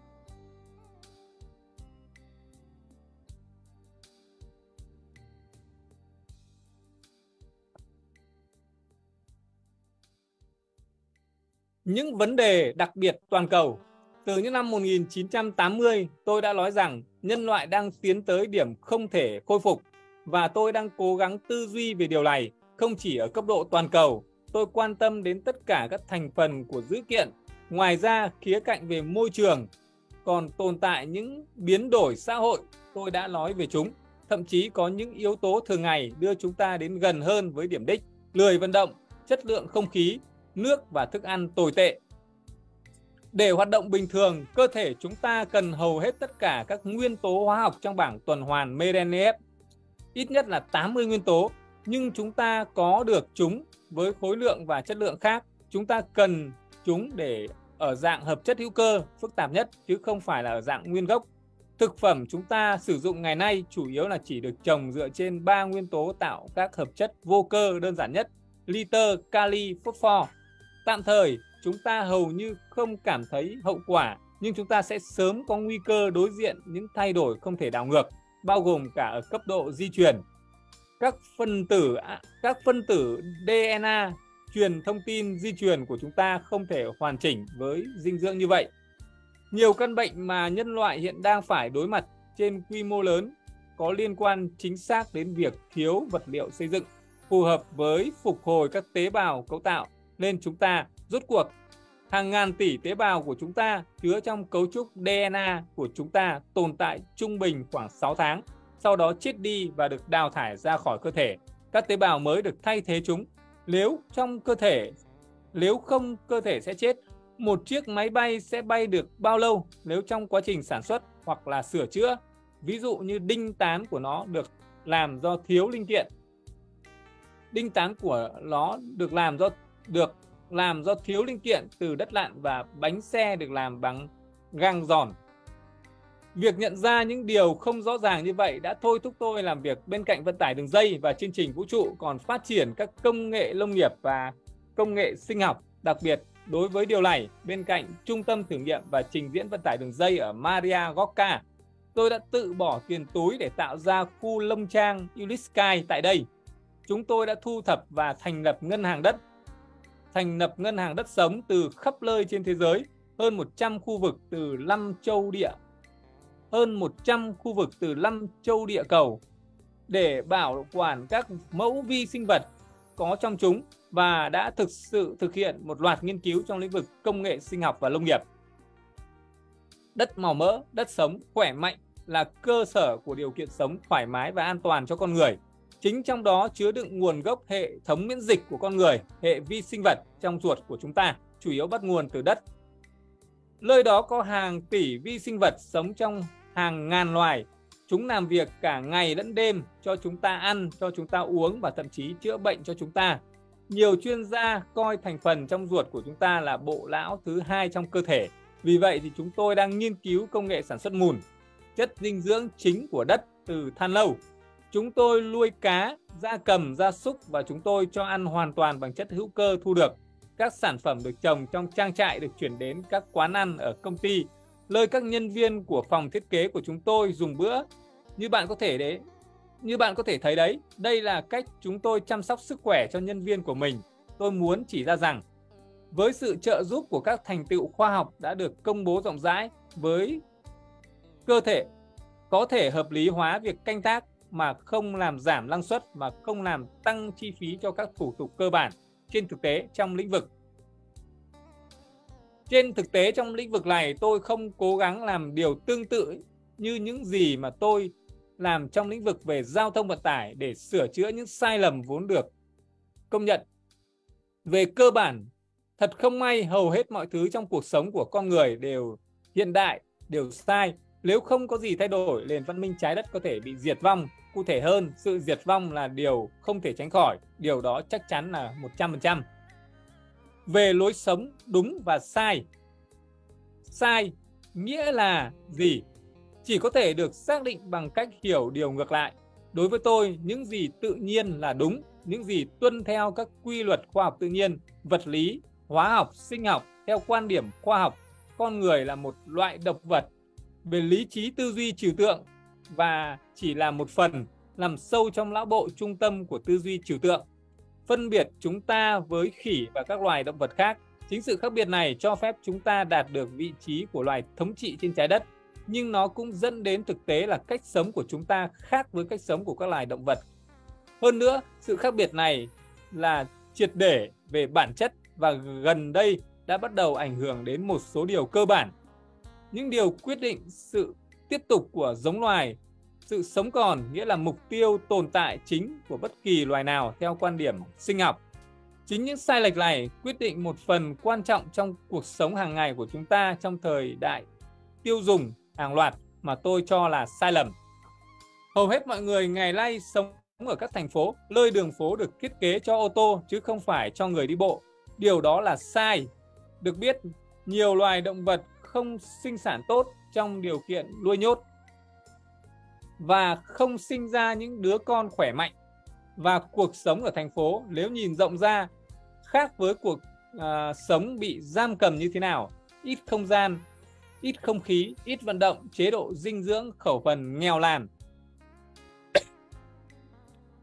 Những vấn đề đặc biệt toàn cầu. Từ những năm 1980, tôi đã nói rằng nhân loại đang tiến tới điểm không thể khôi phục, và tôi đang cố gắng tư duy về điều này, không chỉ ở cấp độ toàn cầu. Tôi quan tâm đến tất cả các thành phần của dữ kiện. Ngoài ra, khía cạnh về môi trường còn tồn tại những biến đổi xã hội, tôi đã nói về chúng. Thậm chí có những yếu tố thường ngày đưa chúng ta đến gần hơn với điểm đích: lười vận động, chất lượng không khí, nước và thức ăn tồi tệ. Để hoạt động bình thường, cơ thể chúng ta cần hầu hết tất cả các nguyên tố hóa học trong bảng tuần hoàn Mendeleev, ít nhất là 80 nguyên tố, nhưng chúng ta có được chúng với khối lượng và chất lượng khác. Chúng ta cần chúng để ở dạng hợp chất hữu cơ phức tạp nhất, chứ không phải là ở dạng nguyên gốc. Thực phẩm chúng ta sử dụng ngày nay chủ yếu là chỉ được trồng dựa trên 3 nguyên tố tạo các hợp chất vô cơ đơn giản nhất: litơ, kali, phosphor. Tạm thời, chúng ta hầu như không cảm thấy hậu quả, nhưng chúng ta sẽ sớm có nguy cơ đối diện những thay đổi không thể đảo ngược, bao gồm cả ở cấp độ di truyền. các phân tử DNA truyền thông tin di truyền của chúng ta không thể hoàn chỉnh với dinh dưỡng như vậy. Nhiều căn bệnh mà nhân loại hiện đang phải đối mặt trên quy mô lớn có liên quan chính xác đến việc thiếu vật liệu xây dựng phù hợp với phục hồi các tế bào cấu tạo, nên chúng ta rốt cuộc hàng ngàn tỷ tế bào của chúng ta chứa trong cấu trúc DNA của chúng ta tồn tại trung bình khoảng 6 tháng, sau đó chết đi và được đào thải ra khỏi cơ thể. Các tế bào mới được thay thế chúng. Nếu không, cơ thể sẽ chết. Một chiếc máy bay sẽ bay được bao lâu nếu trong quá trình sản xuất hoặc là sửa chữa, ví dụ như đinh tán của nó được làm do thiếu linh kiện. Đinh tán của nó được làm do thiếu linh kiện từ đất lặn, và bánh xe được làm bằng gang giòn. Việc nhận ra những điều không rõ ràng như vậy đã thôi thúc tôi làm việc bên cạnh vận tải đường dây và chương trình vũ trụ còn phát triển các công nghệ nông nghiệp và công nghệ sinh học. Đặc biệt, đối với điều này, bên cạnh trung tâm thử nghiệm và trình diễn vận tải đường dây ở Maria Gorka, tôi đã tự bỏ tiền túi để tạo ra khu nông trang Ulyssky tại đây. Chúng tôi đã thu thập và thành lập ngân hàng đất sống từ khắp nơi trên thế giới, hơn 100 khu vực từ 5 châu địa cầu để bảo quản các mẫu vi sinh vật có trong chúng, và đã thực hiện một loạt nghiên cứu trong lĩnh vực công nghệ sinh học và nông nghiệp. Đất màu mỡ, đất sống khỏe mạnh là cơ sở của điều kiện sống thoải mái và an toàn cho con người. Chính trong đó chứa đựng nguồn gốc hệ thống miễn dịch của con người, hệ vi sinh vật trong ruột của chúng ta, chủ yếu bắt nguồn từ đất. Nơi đó có hàng tỷ vi sinh vật sống trong hàng ngàn loài. Chúng làm việc cả ngày lẫn đêm cho chúng ta ăn, cho chúng ta uống và thậm chí chữa bệnh cho chúng ta. Nhiều chuyên gia coi thành phần trong ruột của chúng ta là bộ não thứ hai trong cơ thể. Vì vậy thì chúng tôi đang nghiên cứu công nghệ sản xuất mùn, chất dinh dưỡng chính của đất từ than lâu. Chúng tôi nuôi cá, gia cầm, gia súc và chúng tôi cho ăn hoàn toàn bằng chất hữu cơ thu được. Các sản phẩm được trồng trong trang trại được chuyển đến các quán ăn ở công ty, nơi các nhân viên của phòng thiết kế của chúng tôi dùng bữa. Như bạn có thể thấy đấy, đây là cách chúng tôi chăm sóc sức khỏe cho nhân viên của mình. Tôi muốn chỉ ra rằng, với sự trợ giúp của các thành tựu khoa học đã được công bố rộng rãi, với cơ thể có thể hợp lý hóa việc canh tác mà không làm giảm năng suất, mà không làm tăng chi phí cho các thủ tục cơ bản. Trên thực tế trong lĩnh vực này, tôi không cố gắng làm điều tương tự như những gì mà tôi làm trong lĩnh vực về giao thông vận tải để sửa chữa những sai lầm vốn được công nhận. Về cơ bản, thật không may, hầu hết mọi thứ trong cuộc sống của con người đều hiện đại, đều sai. Nếu không có gì thay đổi, nền văn minh trái đất có thể bị diệt vong. Cụ thể hơn, sự diệt vong là điều không thể tránh khỏi. Điều đó chắc chắn là 100%. Về lối sống đúng và sai. Sai nghĩa là gì? Chỉ có thể được xác định bằng cách hiểu điều ngược lại. Đối với tôi, những gì tự nhiên là đúng, những gì tuân theo các quy luật khoa học tự nhiên, vật lý, hóa học, sinh học. Theo quan điểm khoa học, con người là một loại động vật về lý trí tư duy trừu tượng và chỉ là một phần nằm sâu trong não bộ trung tâm của tư duy trừu tượng, phân biệt chúng ta với khỉ và các loài động vật khác. Chính sự khác biệt này cho phép chúng ta đạt được vị trí của loài thống trị trên trái đất, nhưng nó cũng dẫn đến thực tế là cách sống của chúng ta khác với cách sống của các loài động vật. Hơn nữa, sự khác biệt này là triệt để về bản chất và gần đây đã bắt đầu ảnh hưởng đến một số điều cơ bản. Những điều quyết định sự tiếp tục của giống loài, sự sống còn nghĩa là mục tiêu tồn tại chính của bất kỳ loài nào theo quan điểm sinh học. Chính những sai lệch này quyết định một phần quan trọng trong cuộc sống hàng ngày của chúng ta trong thời đại tiêu dùng hàng loạt mà tôi cho là sai lầm. Hầu hết mọi người ngày nay sống ở các thành phố, nơi đường phố được thiết kế cho ô tô chứ không phải cho người đi bộ. Điều đó là sai. Được biết, nhiều loài động vật không sinh sản tốt trong điều kiện nuôi nhốt và không sinh ra những đứa con khỏe mạnh. Và cuộc sống ở thành phố, nếu nhìn rộng ra, khác với cuộc sống bị giam cầm như thế nào. Ít không gian, ít không khí, ít vận động, chế độ dinh dưỡng khẩu phần nghèo nàn.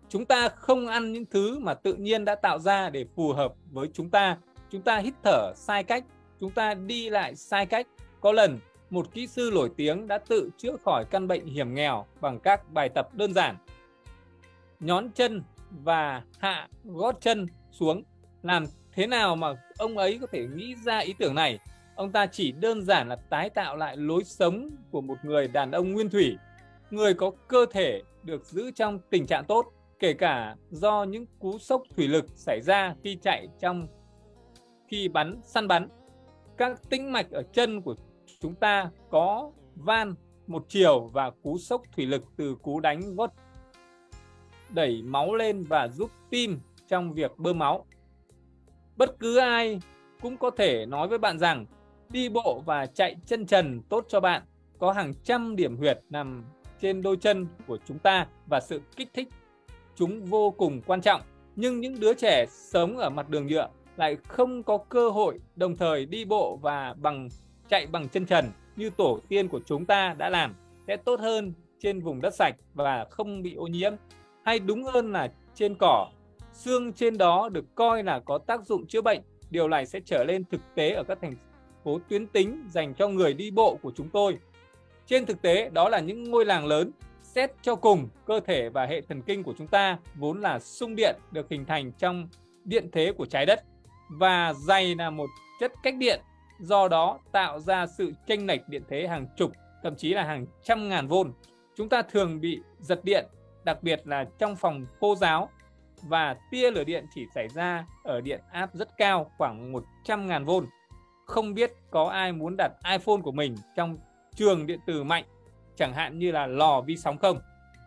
Chúng ta không ăn những thứ mà tự nhiên đã tạo ra để phù hợp với chúng ta. Chúng ta hít thở sai cách, chúng ta đi lại sai cách. Có lần, một kỹ sư nổi tiếng đã tự chữa khỏi căn bệnh hiểm nghèo bằng các bài tập đơn giản. Nhón chân và hạ gót chân xuống. Làm thế nào mà ông ấy có thể nghĩ ra ý tưởng này? Ông ta chỉ đơn giản là tái tạo lại lối sống của một người đàn ông nguyên thủy, người có cơ thể được giữ trong tình trạng tốt, kể cả do những cú sốc thủy lực xảy ra khi chạy khi săn bắn. Các tĩnh mạch ở chân của chúng ta có van một chiều và cú sốc thủy lực từ cú đánh gót đẩy máu lên và giúp tim trong việc bơm máu. Bất cứ ai cũng có thể nói với bạn rằng đi bộ và chạy chân trần tốt cho bạn. Có hàng trăm điểm huyệt nằm trên đôi chân của chúng ta và sự kích thích chúng vô cùng quan trọng. Nhưng những đứa trẻ sống ở mặt đường nhựa lại không có cơ hội đồng thời đi bộ và chạy bằng chân trần như tổ tiên của chúng ta đã làm, sẽ tốt hơn trên vùng đất sạch và không bị ô nhiễm. Hay đúng hơn là trên cỏ, xương trên đó được coi là có tác dụng chữa bệnh. Điều này sẽ trở lên thực tế ở các thành phố tuyến tính dành cho người đi bộ của chúng tôi. Trên thực tế, đó là những ngôi làng lớn. Xét cho cùng, cơ thể và hệ thần kinh của chúng ta vốn là xung điện được hình thành trong điện thế của trái đất, và giày là một chất cách điện, do đó tạo ra sự chênh lệch điện thế hàng chục, thậm chí là hàng trăm ngàn vôn. Chúng ta thường bị giật điện, đặc biệt là trong phòng khô ráo, và tia lửa điện chỉ xảy ra ở điện áp rất cao, khoảng 100.000 vôn. Không biết có ai muốn đặt iPhone của mình trong trường điện tử mạnh, chẳng hạn như là lò vi sóng không?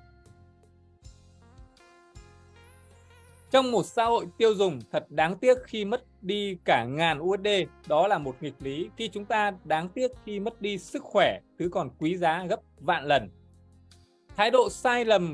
Trong một xã hội tiêu dùng, thật đáng tiếc khi mất đi cả ngàn USD. Đó là một nghịch lý khi chúng ta đáng tiếc khi mất đi sức khỏe, thứ còn quý giá gấp vạn lần. Thái độ sai lầm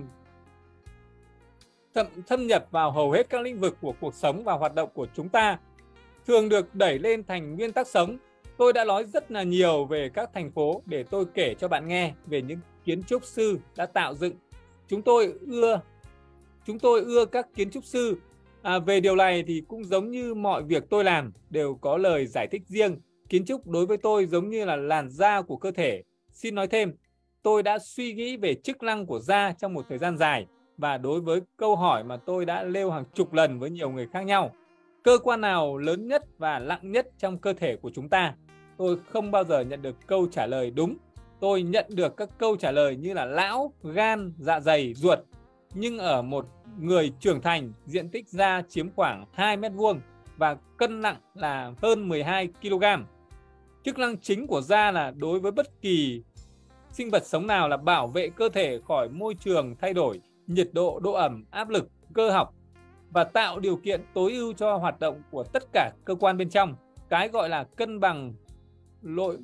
thâm nhập vào hầu hết các lĩnh vực của cuộc sống và hoạt động của chúng ta thường được đẩy lên thành nguyên tắc sống. Tôi đã nói rất là nhiều về các thành phố để tôi kể cho bạn nghe về những kiến trúc sư đã tạo dựng. Chúng tôi ưa các kiến trúc sư. Về điều này thì cũng giống như mọi việc tôi làm đều có lời giải thích riêng. Kiến trúc đối với tôi giống như là làn da của cơ thể. Xin nói thêm, tôi đã suy nghĩ về chức năng của da trong một thời gian dài, và đối với câu hỏi mà tôi đã nêu hàng chục lần với nhiều người khác nhau, cơ quan nào lớn nhất và nặng nhất trong cơ thể của chúng ta, tôi không bao giờ nhận được câu trả lời đúng. Tôi nhận được các câu trả lời như là não, gan, dạ dày, ruột. Nhưng ở một người trưởng thành, diện tích da chiếm khoảng 2 mét vuông và cân nặng là hơn 12 kg. Chức năng chính của da là đối với bất kỳ sinh vật sống nào là bảo vệ cơ thể khỏi môi trường thay đổi, nhiệt độ, độ ẩm, áp lực, cơ học, và tạo điều kiện tối ưu cho hoạt động của tất cả cơ quan bên trong. Cái gọi là cân bằng nội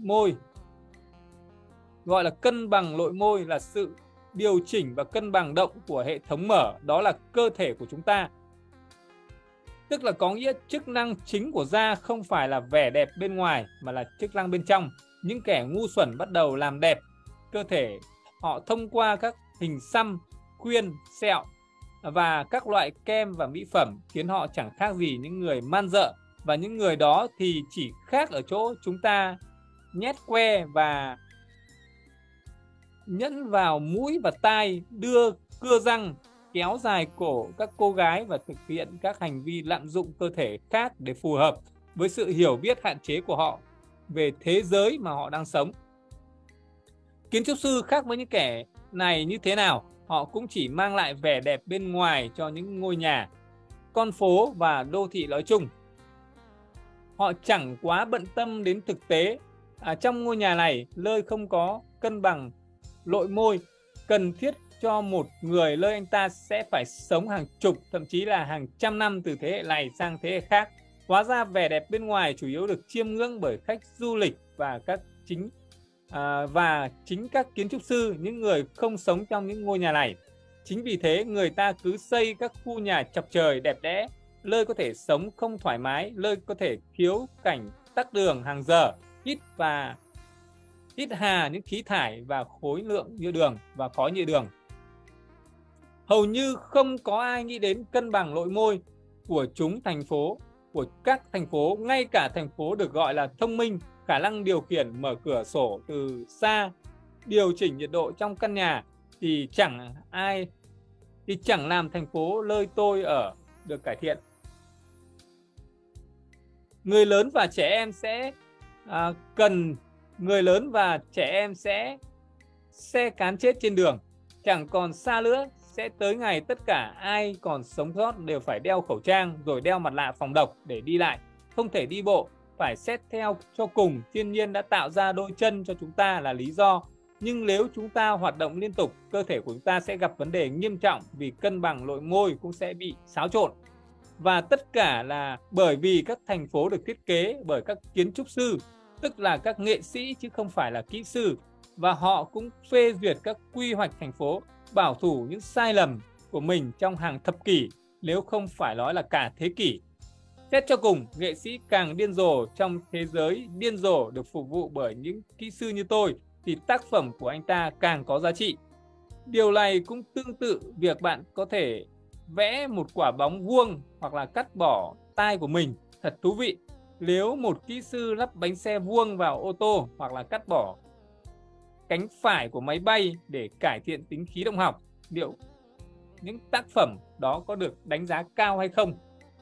môi là sự điều chỉnh và cân bằng động của hệ thống mở, đó là cơ thể của chúng ta. Tức là có nghĩa chức năng chính của da không phải là vẻ đẹp bên ngoài mà là chức năng bên trong. Những kẻ ngu xuẩn bắt đầu làm đẹp cơ thể họ thông qua các hình xăm, khuyên, sẹo và các loại kem và mỹ phẩm, khiến họ chẳng khác gì những người man rợ. Và những người đó thì chỉ khác ở chỗ chúng ta nhét que và nhẫn vào mũi và tai, đưa cưa răng, kéo dài cổ các cô gái và thực hiện các hành vi lạm dụng cơ thể khác để phù hợp với sự hiểu biết hạn chế của họ về thế giới mà họ đang sống. Kiến trúc sư khác với những kẻ này như thế nào? Họ cũng chỉ mang lại vẻ đẹp bên ngoài cho những ngôi nhà, con phố và đô thị nói chung. Họ chẳng quá bận tâm đến thực tế. Trong ngôi nhà này, nơi không có cân bằng nội môi cần thiết cho một người, nơi anh ta sẽ phải sống hàng chục, thậm chí là hàng trăm năm từ thế hệ này sang thế hệ khác. Hóa ra vẻ đẹp bên ngoài chủ yếu được chiêm ngưỡng bởi khách du lịch và chính các kiến trúc sư, những người không sống trong những ngôi nhà này. Chính vì thế người ta cứ xây các khu nhà chọc trời đẹp đẽ, nơi có thể sống không thoải mái, nơi có thể thiếu cảnh tắc đường hàng giờ, hít hà những khí thải và khối lượng như đường và khói như đường. Hầu như không có ai nghĩ đến cân bằng nội môi của của các thành phố, ngay cả thành phố được gọi là thông minh, khả năng điều khiển mở cửa sổ từ xa, điều chỉnh nhiệt độ trong căn nhà thì chẳng làm thành phố nơi tôi ở được cải thiện. Người lớn và trẻ em sẽ xe cán chết trên đường. Chẳng còn xa nữa sẽ tới ngày tất cả ai còn sống sót đều phải đeo khẩu trang rồi đeo mặt nạ phòng độc để đi lại, không thể đi bộ, phải xét theo cho cùng. Thiên nhiên đã tạo ra đôi chân cho chúng ta là lý do, nhưng nếu chúng ta hoạt động liên tục, cơ thể của chúng ta sẽ gặp vấn đề nghiêm trọng vì cân bằng nội môi cũng sẽ bị xáo trộn. Và tất cả là bởi vì các thành phố được thiết kế bởi các kiến trúc sư, tức là các nghệ sĩ chứ không phải là kỹ sư, và họ cũng phê duyệt các quy hoạch thành phố bảo thủ những sai lầm của mình trong hàng thập kỷ, nếu không phải nói là cả thế kỷ. Xét cho cùng, nghệ sĩ càng điên rồ trong thế giới điên rồ được phục vụ bởi những kỹ sư như tôi thì tác phẩm của anh ta càng có giá trị. Điều này cũng tương tự việc bạn có thể vẽ một quả bóng vuông hoặc là cắt bỏ tai của mình. Thật thú vị, nếu một kỹ sư lắp bánh xe vuông vào ô tô hoặc là cắt bỏ cánh phải của máy bay để cải thiện tính khí động học, liệu những tác phẩm đó có được đánh giá cao hay không?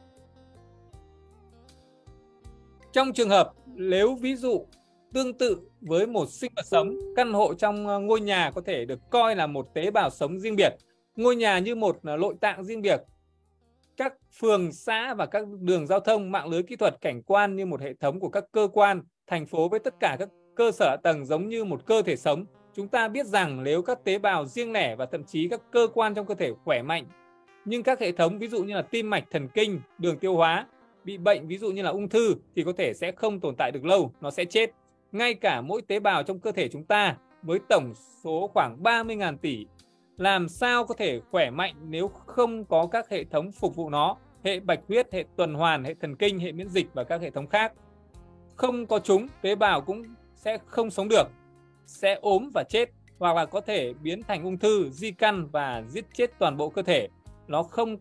Trong trường hợp nếu ví dụ tương tự với một sinh vật sống, căn hộ trong ngôi nhà có thể được coi là một tế bào sống riêng biệt, ngôi nhà như một nội tạng riêng biệt, các phường xã và các đường giao thông, mạng lưới kỹ thuật, cảnh quan như một hệ thống của các cơ quan, thành phố với tất cả các cơ sở hạ tầng giống như một cơ thể sống. Chúng ta biết rằng nếu các tế bào riêng lẻ và thậm chí các cơ quan trong cơ thể khỏe mạnh, nhưng các hệ thống ví dụ như là tim mạch, thần kinh, đường tiêu hóa bị bệnh, ví dụ như là ung thư, thì có thể sẽ không tồn tại được lâu, nó sẽ chết. Ngay cả mỗi tế bào trong cơ thể chúng ta với tổng số khoảng 30.000 tỷ, làm sao có thể khỏe mạnh nếu không có các hệ thống phục vụ nó, hệ bạch huyết, hệ tuần hoàn, hệ thần kinh, hệ miễn dịch và các hệ thống khác. Không có chúng, tế bào cũng sẽ không sống được, sẽ ốm và chết, hoặc là có thể biến thành ung thư, di căn và giết chết toàn bộ cơ thể. Nó không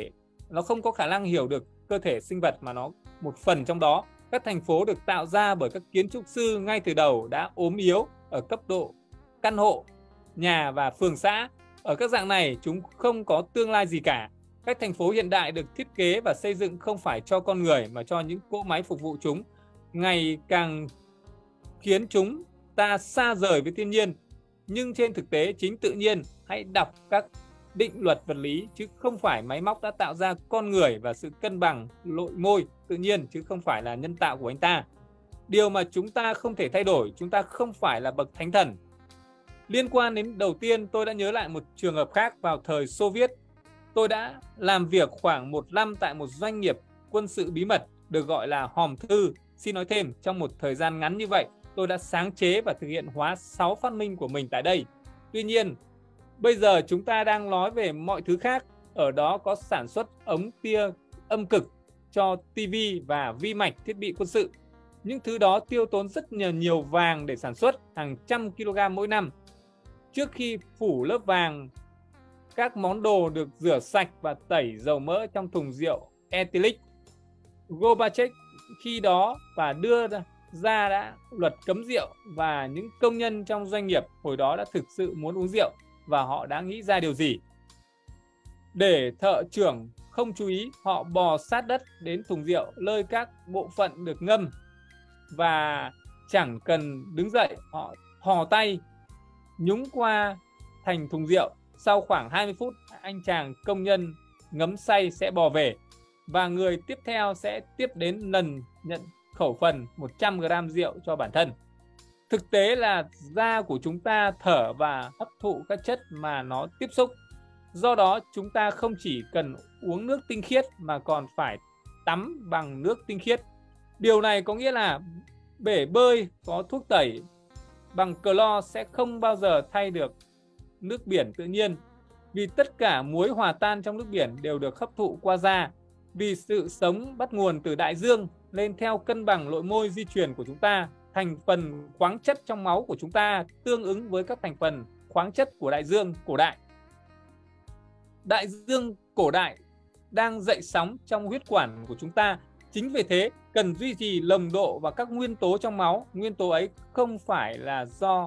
có khả năng hiểu được cơ thể sinh vật mà nó một phần trong đó. Các thành phố được tạo ra bởi các kiến trúc sư ngay từ đầu đã ốm yếu ở cấp độ căn hộ, nhà và phường xã. Ở các dạng này chúng không có tương lai gì cả. Các thành phố hiện đại được thiết kế và xây dựng không phải cho con người mà cho những cỗ máy phục vụ chúng, ngày càng khiến chúng ta xa rời với thiên nhiên. Nhưng trên thực tế chính tự nhiên, hãy đọc các định luật vật lý chứ không phải máy móc đã tạo ra con người và sự cân bằng nội môi tự nhiên chứ không phải là nhân tạo của anh ta. Điều mà chúng ta không thể thay đổi, chúng ta không phải là bậc thánh thần. Liên quan đến đầu tiên, tôi đã nhớ lại một trường hợp khác vào thời Xô Viết. Tôi đã làm việc khoảng 1 năm tại một doanh nghiệp quân sự bí mật được gọi là hòm thư. Xin nói thêm, trong một thời gian ngắn như vậy, tôi đã sáng chế và thực hiện hóa 6 phát minh của mình tại đây. Tuy nhiên, bây giờ chúng ta đang nói về mọi thứ khác. Ở đó có sản xuất ống tia âm cực cho TV và vi mạch thiết bị quân sự. Những thứ đó tiêu tốn rất nhiều vàng để sản xuất, hàng trăm kg mỗi năm. Trước khi phủ lớp vàng, các món đồ được rửa sạch và tẩy dầu mỡ trong thùng rượu ethylic. Gorbachev khi đó và đưa ra đã luật cấm rượu, và những công nhân trong doanh nghiệp hồi đó đã thực sự muốn uống rượu, và họ đã nghĩ ra điều gì? Để thợ trưởng không chú ý, họ bò sát đất đến thùng rượu nơi các bộ phận được ngâm, và chẳng cần đứng dậy, họ thò tay nhúng qua thành thùng rượu. Sau khoảng 20 phút, anh chàng công nhân ngấm say sẽ bò về, và người tiếp theo sẽ tiếp đến lần nhận khẩu phần 100 g rượu cho bản thân. Thực tế là da của chúng ta thở và hấp thụ các chất mà nó tiếp xúc. Do đó chúng ta không chỉ cần uống nước tinh khiết mà còn phải tắm bằng nước tinh khiết. Điều này có nghĩa là bể bơi có thuốc tẩy bằng clo sẽ không bao giờ thay được nước biển tự nhiên, vì tất cả muối hòa tan trong nước biển đều được hấp thụ qua da. Vì sự sống bắt nguồn từ đại dương nên theo cân bằng nội môi di truyền của chúng ta, thành phần khoáng chất trong máu của chúng ta tương ứng với các thành phần khoáng chất của đại dương cổ đại. Đại dương cổ đại đang dậy sóng trong huyết quản của chúng ta. Chính vì thế, cần duy trì nồng độ và các nguyên tố trong máu. Nguyên tố ấy không phải là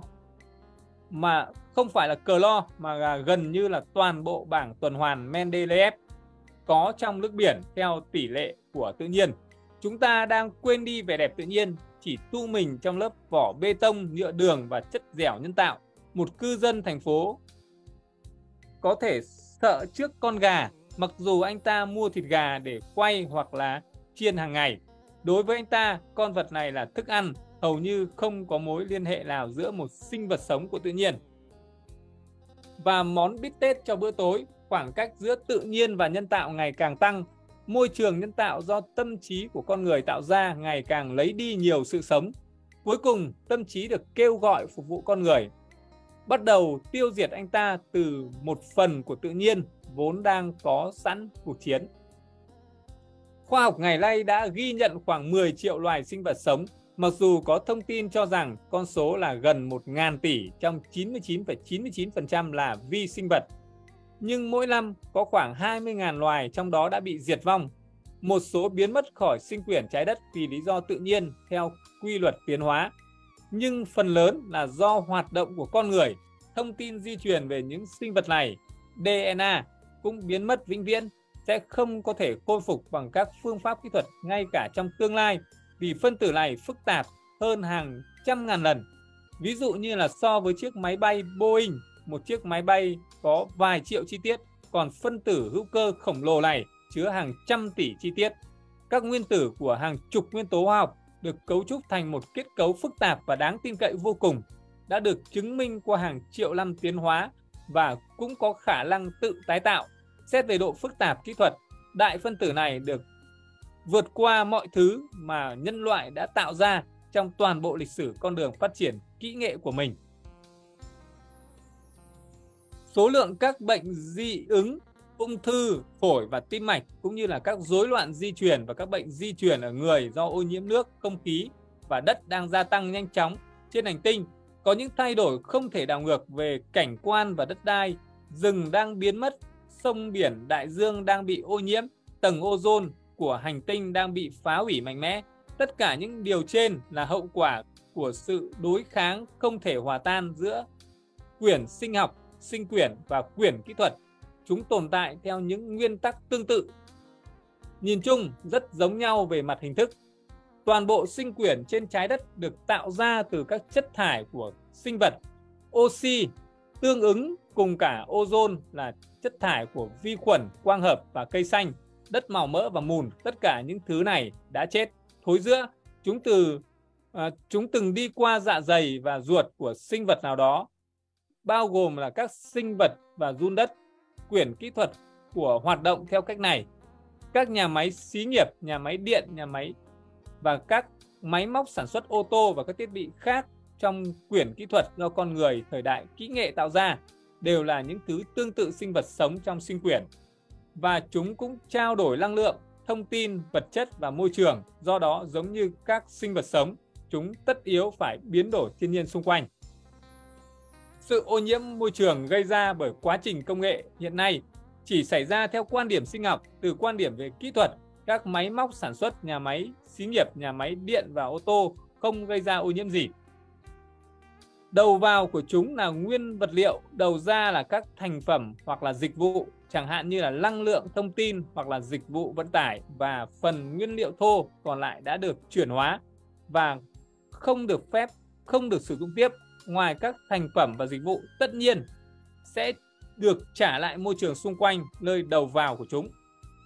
clo mà là gần như là toàn bộ bảng tuần hoàn Mendeleev có trong nước biển theo tỷ lệ của tự nhiên. Chúng ta đang quên đi vẻ đẹp tự nhiên, chỉ tu mình trong lớp vỏ bê tông, nhựa đường và chất dẻo nhân tạo. Một cư dân thành phố có thể sợ trước con gà, mặc dù anh ta mua thịt gà để quay hoặc là chiên hàng ngày. Đối với anh ta, con vật này là thức ăn, hầu như không có mối liên hệ nào giữa một sinh vật sống của tự nhiên. Và món bít tết cho bữa tối, khoảng cách giữa tự nhiên và nhân tạo ngày càng tăng. Môi trường nhân tạo do tâm trí của con người tạo ra ngày càng lấy đi nhiều sự sống. Cuối cùng, tâm trí được kêu gọi phục vụ con người, bắt đầu tiêu diệt anh ta từ một phần của tự nhiên vốn đang có sẵn cuộc chiến. Khoa học ngày nay đã ghi nhận khoảng 10 triệu loài sinh vật sống, mặc dù có thông tin cho rằng con số là gần 1.000 tỷ trong 99,99% là vi sinh vật. Nhưng mỗi năm có khoảng 20.000 loài trong đó đã bị diệt vong. Một số biến mất khỏi sinh quyển trái đất vì lý do tự nhiên theo quy luật tiến hóa. Nhưng phần lớn là do hoạt động của con người. Thông tin di truyền về những sinh vật này, DNA, cũng biến mất vĩnh viễn, sẽ không có thể khôi phục bằng các phương pháp kỹ thuật ngay cả trong tương lai, vì phân tử này phức tạp hơn hàng trăm ngàn lần. Ví dụ như là so với chiếc máy bay Boeing, một chiếc máy bay có vài triệu chi tiết, còn phân tử hữu cơ khổng lồ này chứa hàng trăm tỷ chi tiết. Các nguyên tử của hàng chục nguyên tố hóa học được cấu trúc thành một kết cấu phức tạp và đáng tin cậy vô cùng, đã được chứng minh qua hàng triệu năm tiến hóa và cũng có khả năng tự tái tạo. Xét về độ phức tạp kỹ thuật, đại phân tử này được vượt qua mọi thứ mà nhân loại đã tạo ra trong toàn bộ lịch sử con đường phát triển kỹ nghệ của mình. Số lượng các bệnh dị ứng, ung thư, phổi và tim mạch cũng như là các rối loạn di truyền và các bệnh di truyền ở người do ô nhiễm nước, không khí và đất đang gia tăng nhanh chóng trên hành tinh. Có những thay đổi không thể đảo ngược về cảnh quan và đất đai, rừng đang biến mất, sông biển, đại dương đang bị ô nhiễm, tầng ozone của hành tinh đang bị phá hủy mạnh mẽ. Tất cả những điều trên là hậu quả của sự đối kháng không thể hòa tan giữa quyển sinh học, sinh quyển và quyển kỹ thuật. Chúng tồn tại theo những nguyên tắc tương tự, nhìn chung rất giống nhau về mặt hình thức. Toàn bộ sinh quyển trên trái đất được tạo ra từ các chất thải của sinh vật. Oxy tương ứng cùng cả ozone là chất thải của vi khuẩn, quang hợp và cây xanh. Đất màu mỡ và mùn, tất cả những thứ này đã chết, thối rữa. Chúng từng đi qua dạ dày và ruột của sinh vật nào đó, bao gồm là các sinh vật và giun đất. Quyển kỹ thuật của hoạt động theo cách này. Các nhà máy xí nghiệp, nhà máy điện, nhà máy và các máy móc sản xuất ô tô và các thiết bị khác trong quyển kỹ thuật do con người thời đại kỹ nghệ tạo ra đều là những thứ tương tự sinh vật sống trong sinh quyển. Và chúng cũng trao đổi năng lượng, thông tin, vật chất và môi trường. Do đó, giống như các sinh vật sống, chúng tất yếu phải biến đổi thiên nhiên xung quanh. Sự ô nhiễm môi trường gây ra bởi quá trình công nghệ hiện nay chỉ xảy ra theo quan điểm sinh học. Từ quan điểm về kỹ thuật, các máy móc sản xuất, nhà máy xí nghiệp, nhà máy điện và ô tô không gây ra ô nhiễm gì. Đầu vào của chúng là nguyên vật liệu, đầu ra là các thành phẩm hoặc là dịch vụ, chẳng hạn như là năng lượng, thông tin hoặc là dịch vụ vận tải, và phần nguyên liệu thô còn lại đã được chuyển hóa và không được sử dụng tiếp. Ngoài các thành phẩm và dịch vụ, tất nhiên sẽ được trả lại môi trường xung quanh nơi đầu vào của chúng.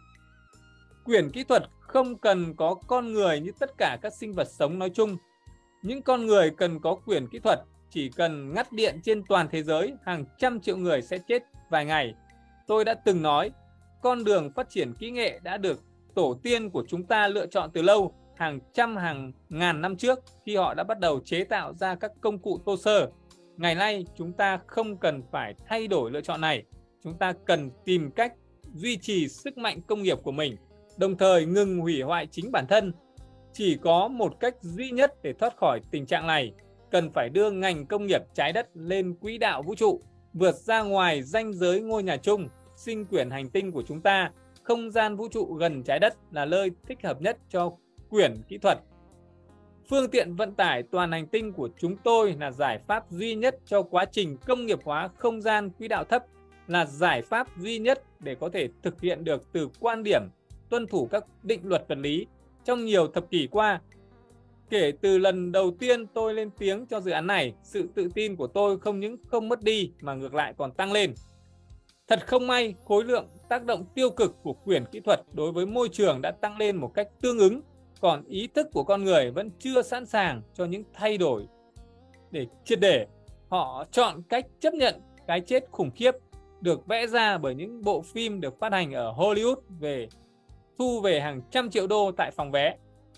Quyển kỹ thuật không cần có con người như tất cả các sinh vật sống nói chung. Những con người cần có quyển kỹ thuật, chỉ cần ngắt điện trên toàn thế giới, hàng trăm triệu người sẽ chết vài ngày. Tôi đã từng nói, con đường phát triển kỹ nghệ đã được tổ tiên của chúng ta lựa chọn từ lâu, hàng trăm hàng ngàn năm trước, khi họ đã bắt đầu chế tạo ra các công cụ thô sơ. Ngày nay, chúng ta không cần phải thay đổi lựa chọn này. Chúng ta cần tìm cách duy trì sức mạnh công nghiệp của mình, đồng thời ngừng hủy hoại chính bản thân. Chỉ có một cách duy nhất để thoát khỏi tình trạng này, cần phải đưa ngành công nghiệp trái đất lên quỹ đạo vũ trụ, vượt ra ngoài ranh giới ngôi nhà chung, sinh quyển hành tinh của chúng ta, không gian vũ trụ gần trái đất là nơi thích hợp nhất cho quyển kỹ thuật. Phương tiện vận tải toàn hành tinh của chúng tôi là giải pháp duy nhất cho quá trình công nghiệp hóa không gian quỹ đạo thấp, là giải pháp duy nhất để có thể thực hiện được từ quan điểm tuân thủ các định luật vật lý. Trong nhiều thập kỷ qua, kể từ lần đầu tiên tôi lên tiếng cho dự án này, sự tự tin của tôi không những không mất đi mà ngược lại còn tăng lên. Thật không may, khối lượng tác động tiêu cực của quyển kỹ thuật đối với môi trường đã tăng lên một cách tương ứng, còn ý thức của con người vẫn chưa sẵn sàng cho những thay đổi để triệt để. Họ chọn cách chấp nhận cái chết khủng khiếp được vẽ ra bởi những bộ phim được phát hành ở Hollywood thu về hàng trăm triệu đô tại phòng vé.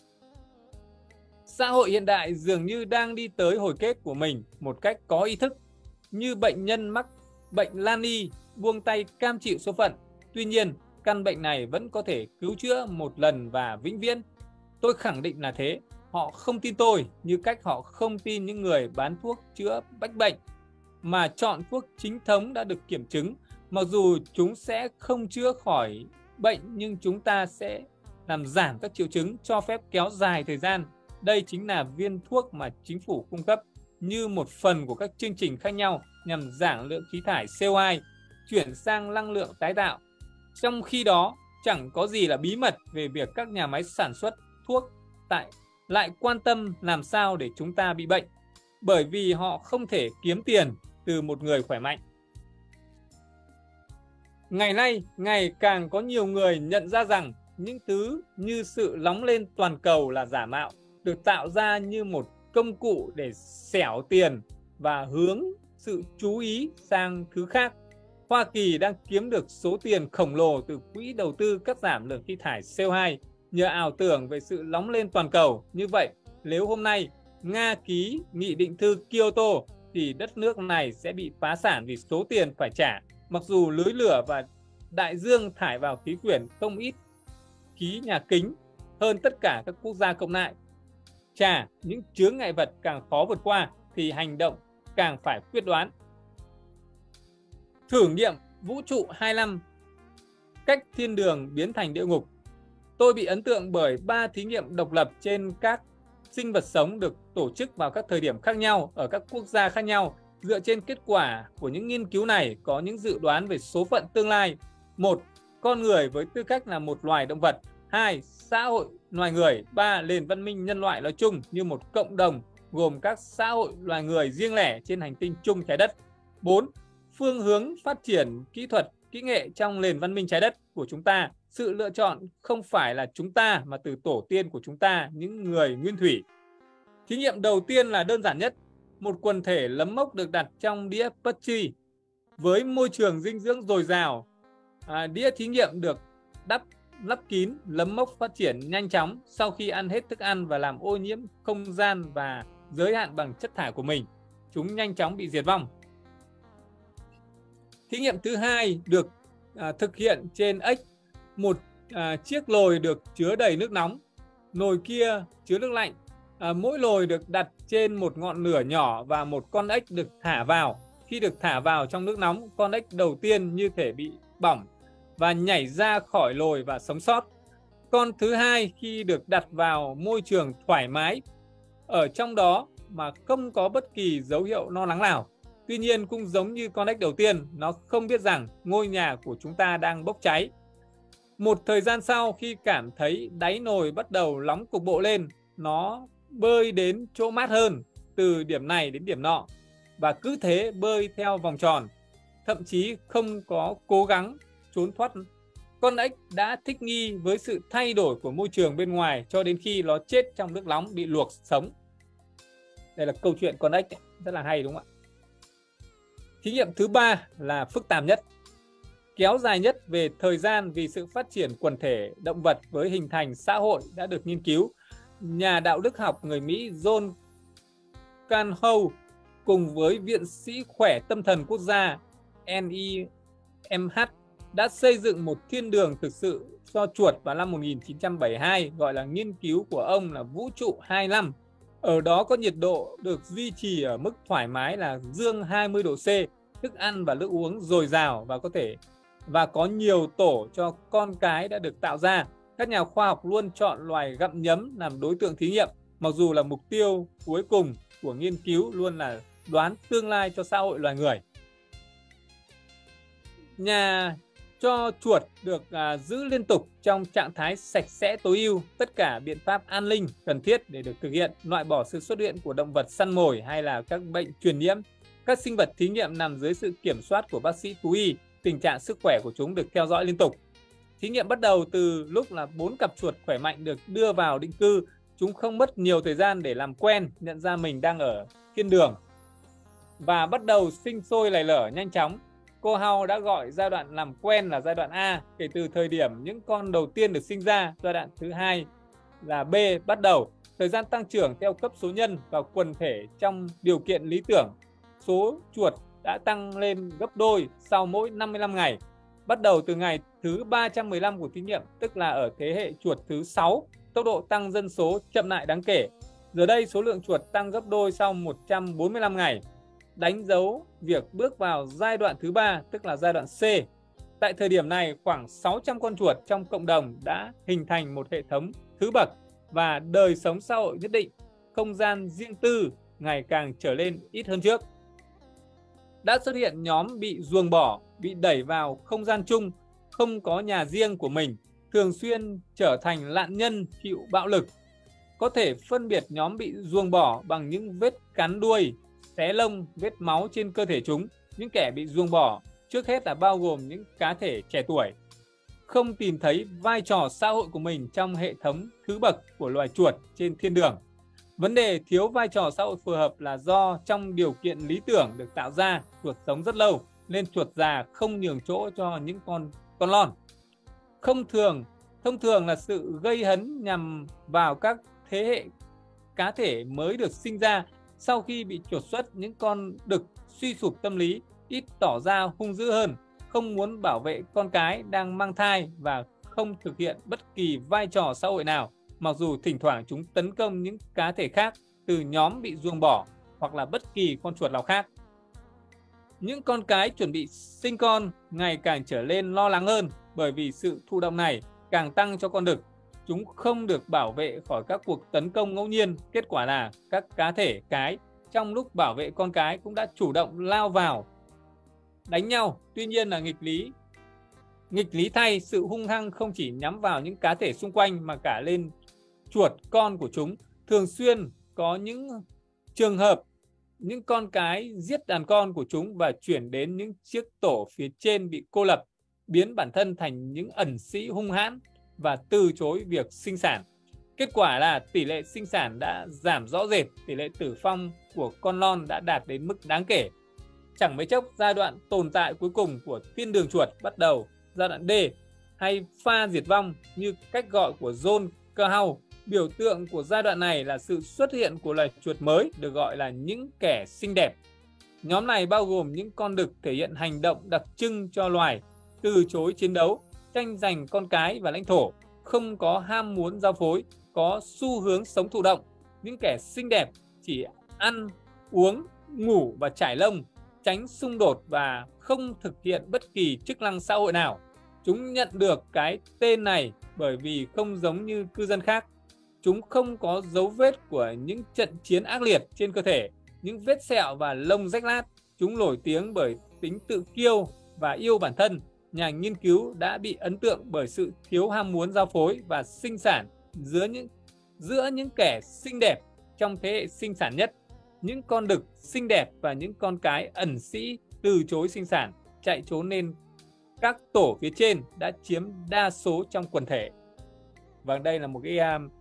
Xã hội hiện đại dường như đang đi tới hồi kết của mình một cách có ý thức, như bệnh nhân mắc bệnh Lani buông tay cam chịu số phận. Tuy nhiên, căn bệnh này vẫn có thể cứu chữa một lần và vĩnh viễn. Tôi khẳng định là thế. Họ không tin tôi như cách họ không tin những người bán thuốc chữa bách bệnh, mà chọn thuốc chính thống đã được kiểm chứng. Mặc dù chúng sẽ không chữa khỏi bệnh, nhưng chúng ta sẽ làm giảm các triệu chứng, cho phép kéo dài thời gian. Đây chính là viên thuốc mà chính phủ cung cấp như một phần của các chương trình khác nhau nhằm giảm lượng khí thải CO2, chuyển sang năng lượng tái tạo. Trong khi đó, chẳng có gì là bí mật về việc các nhà máy sản xuất thuốc lại quan tâm làm sao để chúng ta bị bệnh, bởi vì họ không thể kiếm tiền từ một người khỏe mạnh. Ngày nay, ngày càng có nhiều người nhận ra rằng những thứ như sự nóng lên toàn cầu là giả mạo, được tạo ra như một công cụ để xẻo tiền và hướng sự chú ý sang thứ khác. Hoa Kỳ đang kiếm được số tiền khổng lồ từ quỹ đầu tư cắt giảm lượng khí thải CO2 nhờ ảo tưởng về sự nóng lên toàn cầu. Như vậy, nếu hôm nay Nga ký nghị định thư Kyoto thì đất nước này sẽ bị phá sản vì số tiền phải trả. Mặc dù lưới lửa và đại dương thải vào khí quyển không ít khí nhà kính hơn tất cả các quốc gia cộng lại. Chà, những chướng ngại vật càng khó vượt qua thì hành động càng phải quyết đoán. Thử nghiệm vũ trụ 25, cách thiên đường biến thành địa ngục. Tôi bị ấn tượng bởi 3 thí nghiệm độc lập trên các sinh vật sống được tổ chức vào các thời điểm khác nhau ở các quốc gia khác nhau. Dựa trên kết quả của những nghiên cứu này có những dự đoán về số phận tương lai. 1. Con người với tư cách là một loài động vật. 2. Xã hội loài người. 3. Nền văn minh nhân loại nói chung như một cộng đồng gồm các xã hội loài người riêng lẻ trên hành tinh chung trái đất. 4. Phương hướng phát triển kỹ thuật, kỹ nghệ trong nền văn minh trái đất của chúng ta. Sự lựa chọn không phải là chúng ta mà từ tổ tiên của chúng ta, những người nguyên thủy. Thí nghiệm đầu tiên là đơn giản nhất. Một quần thể nấm mốc được đặt trong đĩa Petri với môi trường dinh dưỡng dồi dào. Đĩa thí nghiệm được lắp kín, nấm mốc phát triển nhanh chóng sau khi ăn hết thức ăn và làm ô nhiễm không gian và giới hạn bằng chất thải của mình. Chúng nhanh chóng bị diệt vong. Thí nghiệm thứ hai được thực hiện trên ếch. Một chiếc nồi được chứa đầy nước nóng, nồi kia chứa nước lạnh. Mỗi nồi được đặt trên một ngọn lửa nhỏ và một con ếch được thả vào. Khi được thả vào trong nước nóng, con ếch đầu tiên như thể bị bỏng và nhảy ra khỏi nồi và sống sót. Con thứ hai khi được đặt vào môi trường thoải mái ở trong đó mà không có bất kỳ dấu hiệu lo lắng nào. Tuy nhiên cũng giống như con ếch đầu tiên, nó không biết rằng ngôi nhà của chúng ta đang bốc cháy. Một thời gian sau, khi cảm thấy đáy nồi bắt đầu nóng cục bộ lên, nó bơi đến chỗ mát hơn từ điểm này đến điểm nọ và cứ thế bơi theo vòng tròn, thậm chí không có cố gắng trốn thoát. Con ếch đã thích nghi với sự thay đổi của môi trường bên ngoài cho đến khi nó chết trong nước nóng bị luộc sống. Đây là câu chuyện con ếch, rất là hay đúng không ạ? Thí nghiệm thứ ba là phức tạp nhất, kéo dài nhất về thời gian vì sự phát triển quần thể động vật với hình thành xã hội đã được nghiên cứu. Nhà đạo đức học người Mỹ John Canhow cùng với Viện sĩ khỏe tâm thần quốc gia NIMH đã xây dựng một thiên đường thực sự cho chuột vào năm 1972, gọi là nghiên cứu của ông là vũ trụ 25. Ở đó có nhiệt độ được duy trì ở mức thoải mái là dương 20 độ C, thức ăn và nước uống dồi dào và có thể và có nhiều tổ cho con cái đã được tạo ra. Các nhà khoa học luôn chọn loài gặm nhấm làm đối tượng thí nghiệm, mặc dù là mục tiêu cuối cùng của nghiên cứu luôn là đoán tương lai cho xã hội loài người. Nhà cho chuột được giữ liên tục trong trạng thái sạch sẽ tối ưu, tất cả biện pháp an ninh cần thiết để được thực hiện, loại bỏ sự xuất hiện của động vật săn mồi hay là các bệnh truyền nhiễm. Các sinh vật thí nghiệm nằm dưới sự kiểm soát của bác sĩ thú y, tình trạng sức khỏe của chúng được theo dõi liên tục. Thí nghiệm bắt đầu từ lúc là 4 cặp chuột khỏe mạnh được đưa vào định cư. Chúng không mất nhiều thời gian để làm quen, nhận ra mình đang ở thiên đường và bắt đầu sinh sôi nảy nở nhanh chóng. Cô Howe đã gọi giai đoạn làm quen là giai đoạn A kể từ thời điểm những con đầu tiên được sinh ra. Giai đoạn thứ hai là B bắt đầu. Thời gian tăng trưởng theo cấp số nhân và quần thể trong điều kiện lý tưởng. Số chuột đã tăng lên gấp đôi sau mỗi 55 ngày. Bắt đầu từ ngày thứ 315 của thí nghiệm, tức là ở thế hệ chuột thứ 6, tốc độ tăng dân số chậm lại đáng kể. Giờ đây số lượng chuột tăng gấp đôi sau 145 ngày, đánh dấu việc bước vào giai đoạn thứ 3, tức là giai đoạn C. Tại thời điểm này, khoảng 600 con chuột trong cộng đồng đã hình thành một hệ thống thứ bậc và đời sống xã hội nhất định. Không gian riêng tư ngày càng trở nên ít hơn trước. Đã xuất hiện nhóm bị ruồng bỏ, bị đẩy vào không gian chung, không có nhà riêng của mình, thường xuyên trở thành nạn nhân chịu bạo lực. Có thể phân biệt nhóm bị ruồng bỏ bằng những vết cắn đuôi, xé lông, vết máu trên cơ thể chúng. Những kẻ bị ruồng bỏ trước hết là bao gồm những cá thể trẻ tuổi, không tìm thấy vai trò xã hội của mình trong hệ thống thứ bậc của loài chuột trên thiên đường. Vấn đề thiếu vai trò xã hội phù hợp là do trong điều kiện lý tưởng được tạo ra, chuột sống rất lâu, nên chuột già không nhường chỗ cho những con lon. Thông thường là sự gây hấn nhằm vào các thế hệ cá thể mới được sinh ra sau khi bị chuột xuất. Những con đực suy sụp tâm lý, ít tỏ ra hung dữ hơn, không muốn bảo vệ con cái đang mang thai và không thực hiện bất kỳ vai trò xã hội nào, mặc dù thỉnh thoảng chúng tấn công những cá thể khác từ nhóm bị ruồng bỏ hoặc là bất kỳ con chuột nào khác. Những con cái chuẩn bị sinh con ngày càng trở nên lo lắng hơn bởi vì sự thụ động này càng tăng cho con đực. Chúng không được bảo vệ khỏi các cuộc tấn công ngẫu nhiên. Kết quả là các cá thể cái trong lúc bảo vệ con cái cũng đã chủ động lao vào đánh nhau. Tuy nhiên là nghịch lý thay, sự hung hăng không chỉ nhắm vào những cá thể xung quanh mà cả lên chuột con của chúng. Thường xuyên có những trường hợp những con cái giết đàn con của chúng và chuyển đến những chiếc tổ phía trên bị cô lập, biến bản thân thành những ẩn sĩ hung hãn và từ chối việc sinh sản. Kết quả là tỷ lệ sinh sản đã giảm rõ rệt, tỷ lệ tử vong của con lon đã đạt đến mức đáng kể. Chẳng mấy chốc, giai đoạn tồn tại cuối cùng của thiên đường chuột bắt đầu, giai đoạn D, hay pha diệt vong như cách gọi của John Howe. Biểu tượng của giai đoạn này là sự xuất hiện của loài chuột mới được gọi là những kẻ xinh đẹp. Nhóm này bao gồm những con đực thể hiện hành động đặc trưng cho loài, từ chối chiến đấu, tranh giành con cái và lãnh thổ, không có ham muốn giao phối, có xu hướng sống thụ động. Những kẻ xinh đẹp chỉ ăn, uống, ngủ và trải lông, tránh xung đột và không thực hiện bất kỳ chức năng xã hội nào. Chúng nhận được cái tên này bởi vì không giống như cư dân khác. Chúng không có dấu vết của những trận chiến ác liệt trên cơ thể, những vết sẹo và lông rách lát. Chúng nổi tiếng bởi tính tự kiêu và yêu bản thân. Nhà nghiên cứu đã bị ấn tượng bởi sự thiếu ham muốn giao phối và sinh sản giữa những kẻ xinh đẹp trong thế hệ sinh sản nhất. Những con đực xinh đẹp và những con cái ẩn sĩ từ chối sinh sản, chạy trốn nên các tổ phía trên đã chiếm đa số trong quần thể. Và đây là một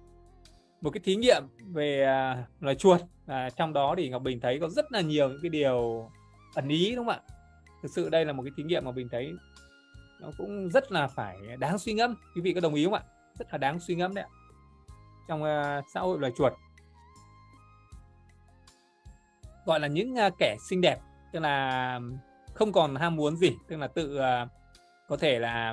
cái thí nghiệm về loài chuột. Trong đó thì Ngọc Bình thấy có rất là nhiều những cái điều ẩn ý, đúng không ạ? Thực sự đây là một cái thí nghiệm mà Bình thấy nó cũng rất là phải đáng suy ngẫm. Quý vị có đồng ý không ạ? Rất là đáng suy ngẫm đấy ạ. Trong xã hội loài chuột, gọi là những kẻ xinh đẹp, tức là không còn ham muốn gì, tức là tự có thể là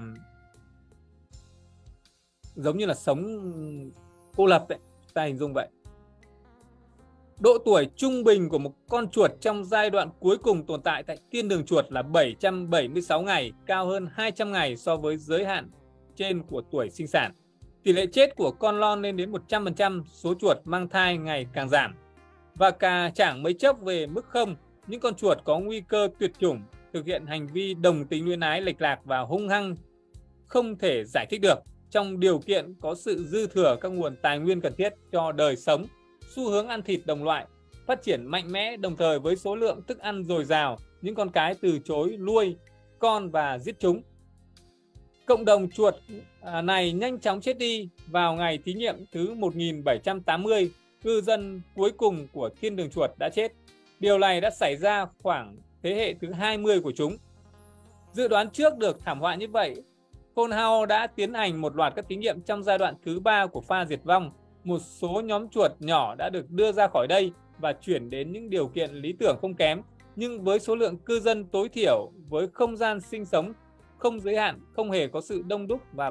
giống như là sống cô lập đấy, ta hình dung vậy. Độ tuổi trung bình của một con chuột trong giai đoạn cuối cùng tồn tại tại thiên đường chuột là 776 ngày, cao hơn 200 ngày so với giới hạn trên của tuổi sinh sản. Tỷ lệ chết của con lon lên đến 100%, số chuột mang thai ngày càng giảm. Và chẳng mấy chốc về mức 0, những con chuột có nguy cơ tuyệt chủng, thực hiện hành vi đồng tính luyến ái lệch lạc và hung hăng không thể giải thích được trong điều kiện có sự dư thừa các nguồn tài nguyên cần thiết cho đời sống, xu hướng ăn thịt đồng loại phát triển mạnh mẽ, đồng thời với số lượng thức ăn dồi dào, những con cái từ chối nuôi con và giết chúng. Cộng đồng chuột này nhanh chóng chết đi. Vào ngày thí nghiệm thứ 1780, cư dân cuối cùng của thiên đường chuột đã chết. Điều này đã xảy ra khoảng thế hệ thứ 20 của chúng. Dự đoán trước được thảm họa như vậy, Cohnhound đã tiến hành một loạt các thí nghiệm trong giai đoạn thứ 3 của pha diệt vong. Một số nhóm chuột nhỏ đã được đưa ra khỏi đây và chuyển đến những điều kiện lý tưởng không kém, nhưng với số lượng cư dân tối thiểu, với không gian sinh sống không giới hạn, không hề có sự đông đúc và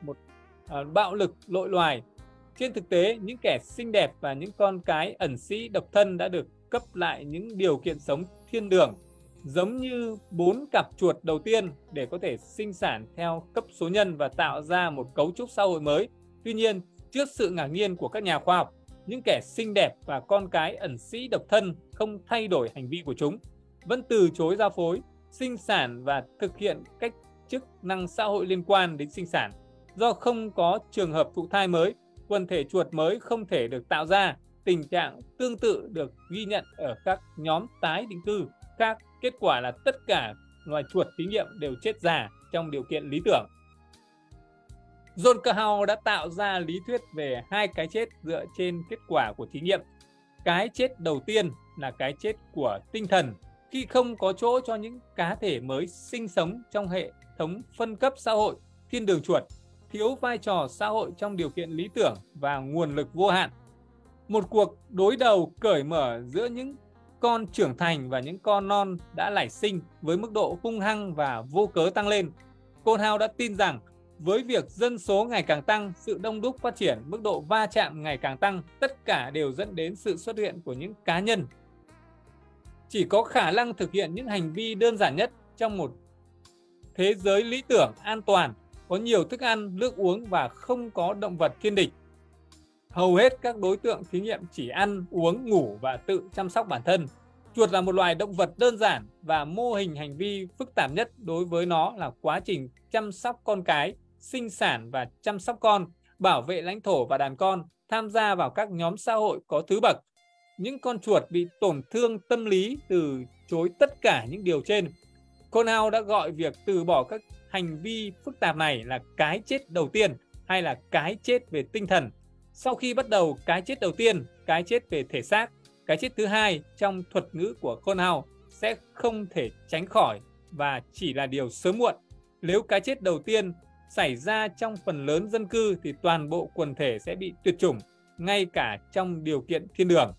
bạo lực lội loài. Trên thực tế, những kẻ xinh đẹp và những con cái ẩn sĩ độc thân đã được cấp lại những điều kiện sống thiên đường, giống như 4 cặp chuột đầu tiên, để có thể sinh sản theo cấp số nhân và tạo ra một cấu trúc xã hội mới. Tuy nhiên, trước sự ngạc nhiên của các nhà khoa học, những kẻ xinh đẹp và con cái ẩn sĩ độc thân không thay đổi hành vi của chúng, vẫn từ chối giao phối, sinh sản và thực hiện các chức năng xã hội liên quan đến sinh sản. Do không có trường hợp thụ thai mới, quần thể chuột mới không thể được tạo ra. Tình trạng tương tự được ghi nhận ở các nhóm tái định cư khác. Kết quả là tất cả loài chuột thí nghiệm đều chết già trong điều kiện lý tưởng. John Cohnhound đã tạo ra lý thuyết về 2 cái chết dựa trên kết quả của thí nghiệm. Cái chết đầu tiên là cái chết của tinh thần, khi không có chỗ cho những cá thể mới sinh sống trong hệ thống phân cấp xã hội thiên đường chuột, thiếu vai trò xã hội trong điều kiện lý tưởng và nguồn lực vô hạn. Một cuộc đối đầu cởi mở giữa những con trưởng thành và những con non đã nảy sinh với mức độ hung hăng và vô cớ tăng lên. Cohnhound đã tin rằng với việc dân số ngày càng tăng, sự đông đúc phát triển, mức độ va chạm ngày càng tăng, tất cả đều dẫn đến sự xuất hiện của những cá nhân chỉ có khả năng thực hiện những hành vi đơn giản nhất trong một thế giới lý tưởng, an toàn, có nhiều thức ăn, nước uống và không có động vật thiên địch. Hầu hết các đối tượng thí nghiệm chỉ ăn, uống, ngủ và tự chăm sóc bản thân. Chuột là một loài động vật đơn giản và mô hình hành vi phức tạp nhất đối với nó là quá trình chăm sóc con cái, sinh sản và chăm sóc con, bảo vệ lãnh thổ và đàn con, tham gia vào các nhóm xã hội có thứ bậc. Những con chuột bị tổn thương tâm lý từ chối tất cả những điều trên. Cohnhound đã gọi việc từ bỏ các hành vi phức tạp này là cái chết đầu tiên hay là cái chết về tinh thần. Sau khi bắt đầu cái chết đầu tiên, cái chết về thể xác, cái chết thứ hai trong thuật ngữ của Cohnhound sẽ không thể tránh khỏi và chỉ là điều sớm muộn. Nếu cái chết đầu tiên xảy ra trong phần lớn dân cư thì toàn bộ quần thể sẽ bị tuyệt chủng, ngay cả trong điều kiện thiên đường.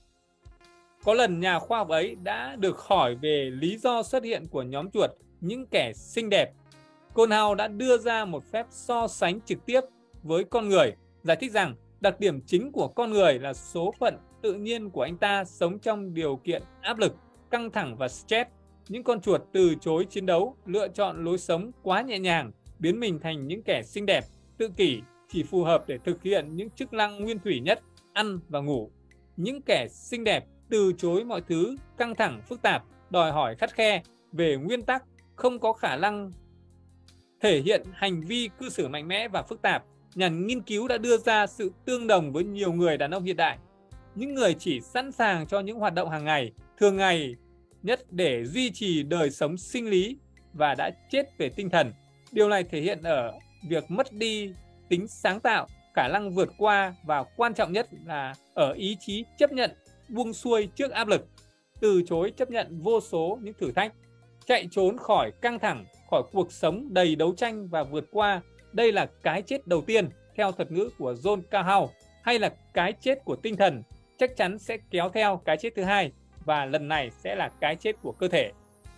Có lần nhà khoa học ấy đã được hỏi về lý do xuất hiện của nhóm chuột những kẻ xinh đẹp. Cohnhound đã đưa ra một phép so sánh trực tiếp với con người, giải thích rằng đặc điểm chính của con người là số phận tự nhiên của anh ta sống trong điều kiện áp lực, căng thẳng và stress. Những con chuột từ chối chiến đấu, lựa chọn lối sống quá nhẹ nhàng, biến mình thành những kẻ xinh đẹp, tự kỷ, chỉ phù hợp để thực hiện những chức năng nguyên thủy nhất, ăn và ngủ. Những kẻ xinh đẹp từ chối mọi thứ căng thẳng phức tạp, đòi hỏi khắt khe về nguyên tắc, không có khả năng thể hiện hành vi cư xử mạnh mẽ và phức tạp. Nhà nghiên cứu đã đưa ra sự tương đồng với nhiều người đàn ông hiện đại. Những người chỉ sẵn sàng cho những hoạt động hàng ngày, thường ngày nhất để duy trì đời sống sinh lý và đã chết về tinh thần. Điều này thể hiện ở việc mất đi tính sáng tạo, khả năng vượt qua và quan trọng nhất là ở ý chí chấp nhận buông xuôi trước áp lực, từ chối chấp nhận vô số những thử thách, chạy trốn khỏi căng thẳng, khỏi cuộc sống đầy đấu tranh và vượt qua. Đây là cái chết đầu tiên theo thuật ngữ của John Cohnhound, hay là cái chết của tinh thần, chắc chắn sẽ kéo theo cái chết thứ hai, và lần này sẽ là cái chết của cơ thể.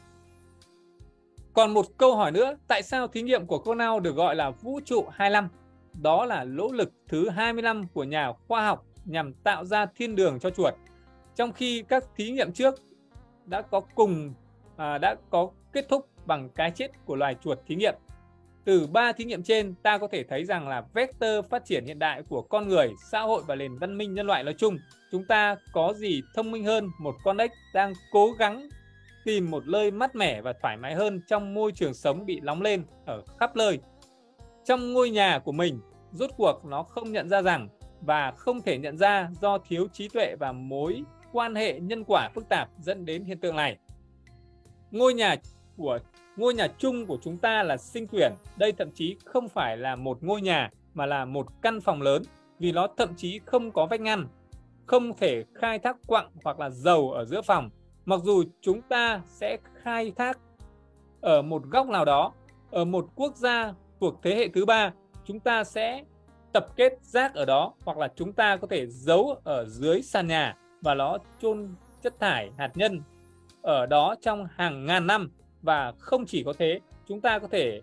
Còn một câu hỏi nữa, tại sao thí nghiệm của Cohnhound được gọi là vũ trụ 25? Đó là nỗ lực thứ 25 của nhà khoa học nhằm tạo ra thiên đường cho chuột. Trong khi các thí nghiệm trước đã có kết thúc bằng cái chết của loài chuột thí nghiệm. Từ 3 thí nghiệm trên, ta có thể thấy rằng là vector phát triển hiện đại của con người, xã hội và nền văn minh nhân loại nói chung, chúng ta có gì thông minh hơn một con ếch đang cố gắng tìm một nơi mát mẻ và thoải mái hơn trong môi trường sống bị nóng lên ở khắp nơi. Trong ngôi nhà của mình, rốt cuộc nó không nhận ra rằng và không thể nhận ra do thiếu trí tuệ và mối quan hệ nhân quả phức tạp dẫn đến hiện tượng này. Ngôi nhà chung của chúng ta là sinh quyển. Đây thậm chí không phải là một ngôi nhà mà là một căn phòng lớn, vì nó thậm chí không có vách ngăn, không thể khai thác quặng hoặc là dầu ở giữa phòng. Mặc dù chúng ta sẽ khai thác ở một góc nào đó, ở một quốc gia thuộc thế hệ thứ 3, chúng ta sẽ tập kết rác ở đó, hoặc là chúng ta có thể giấu ở dưới sàn nhà và nó chôn chất thải hạt nhân ở đó trong hàng ngàn năm. Và không chỉ có thế, chúng ta có thể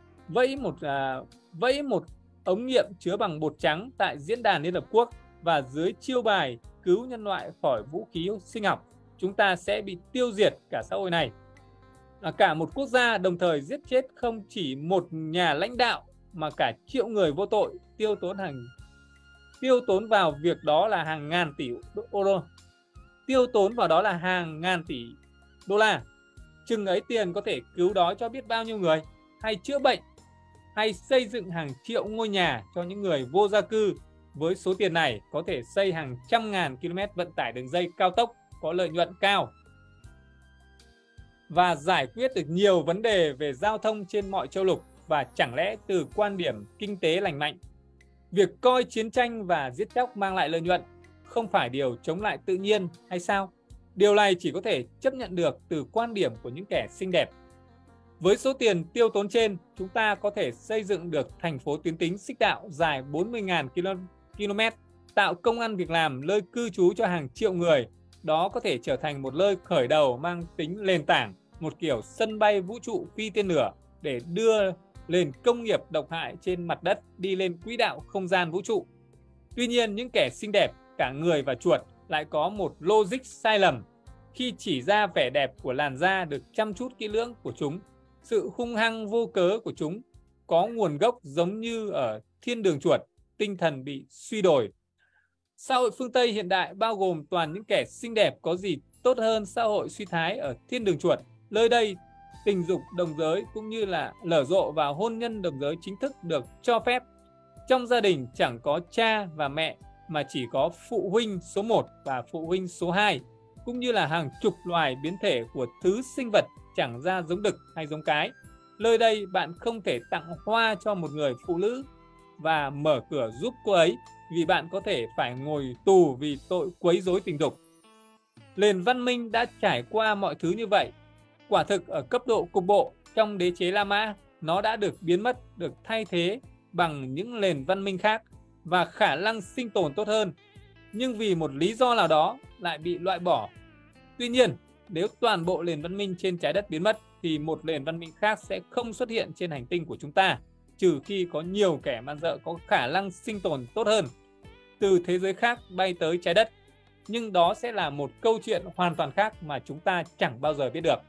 vẫy một ống nghiệm chứa bằng bột trắng tại diễn đàn Liên Hợp Quốc và dưới chiêu bài cứu nhân loại khỏi vũ khí sinh học, chúng ta sẽ bị tiêu diệt cả xã hội này. Cả một quốc gia đồng thời giết chết không chỉ một nhà lãnh đạo mà cả triệu người vô tội, tiêu tốn vào việc đó là hàng ngàn tỷ đô la. Chừng ấy tiền có thể cứu đói cho biết bao nhiêu người, hay chữa bệnh, hay xây dựng hàng triệu ngôi nhà cho những người vô gia cư. Với số tiền này có thể xây hàng trăm ngàn km vận tải đường dây cao tốc có lợi nhuận cao và giải quyết được nhiều vấn đề về giao thông trên mọi châu lục. Và chẳng lẽ từ quan điểm kinh tế lành mạnh, việc coi chiến tranh và giết chóc mang lại lợi nhuận không phải điều chống lại tự nhiên hay sao? Điều này chỉ có thể chấp nhận được từ quan điểm của những kẻ xinh đẹp. Với số tiền tiêu tốn trên, chúng ta có thể xây dựng được thành phố tuyến tính xích đạo dài 40.000 km, tạo công ăn việc làm, nơi cư trú cho hàng triệu người. Đó có thể trở thành một nơi khởi đầu mang tính nền tảng, một kiểu sân bay vũ trụ phi tên lửa để đưa nền công nghiệp độc hại trên mặt đất đi lên quỹ đạo không gian vũ trụ. Tuy nhiên, những kẻ xinh đẹp, cả người và chuột, lại có một logic sai lầm khi chỉ ra vẻ đẹp của làn da được chăm chút kỹ lưỡng của chúng. Sự hung hăng vô cớ của chúng có nguồn gốc giống như ở thiên đường chuột, tinh thần bị suy đồi. Xã hội phương Tây hiện đại bao gồm toàn những kẻ xinh đẹp, có gì tốt hơn xã hội suy thái ở thiên đường chuột. Nơi đây, tình dục đồng giới cũng như là nở rộ và hôn nhân đồng giới chính thức được cho phép. Trong gia đình chẳng có cha và mẹ mà chỉ có phụ huynh số 1 và phụ huynh số 2, cũng như là hàng chục loài biến thể của thứ sinh vật chẳng ra giống đực hay giống cái. Nơi đây bạn không thể tặng hoa cho một người phụ nữ và mở cửa giúp cô ấy, vì bạn có thể phải ngồi tù vì tội quấy rối tình dục. Nền văn minh đã trải qua mọi thứ như vậy. Quả thực ở cấp độ cục bộ trong đế chế La Mã, nó đã được biến mất, được thay thế bằng những nền văn minh khác và khả năng sinh tồn tốt hơn, nhưng vì một lý do nào đó lại bị loại bỏ. Tuy nhiên, nếu toàn bộ nền văn minh trên trái đất biến mất thì một nền văn minh khác sẽ không xuất hiện trên hành tinh của chúng ta, trừ khi có nhiều kẻ man dợ có khả năng sinh tồn tốt hơn từ thế giới khác bay tới trái đất. Nhưng đó sẽ là một câu chuyện hoàn toàn khác mà chúng ta chẳng bao giờ biết được.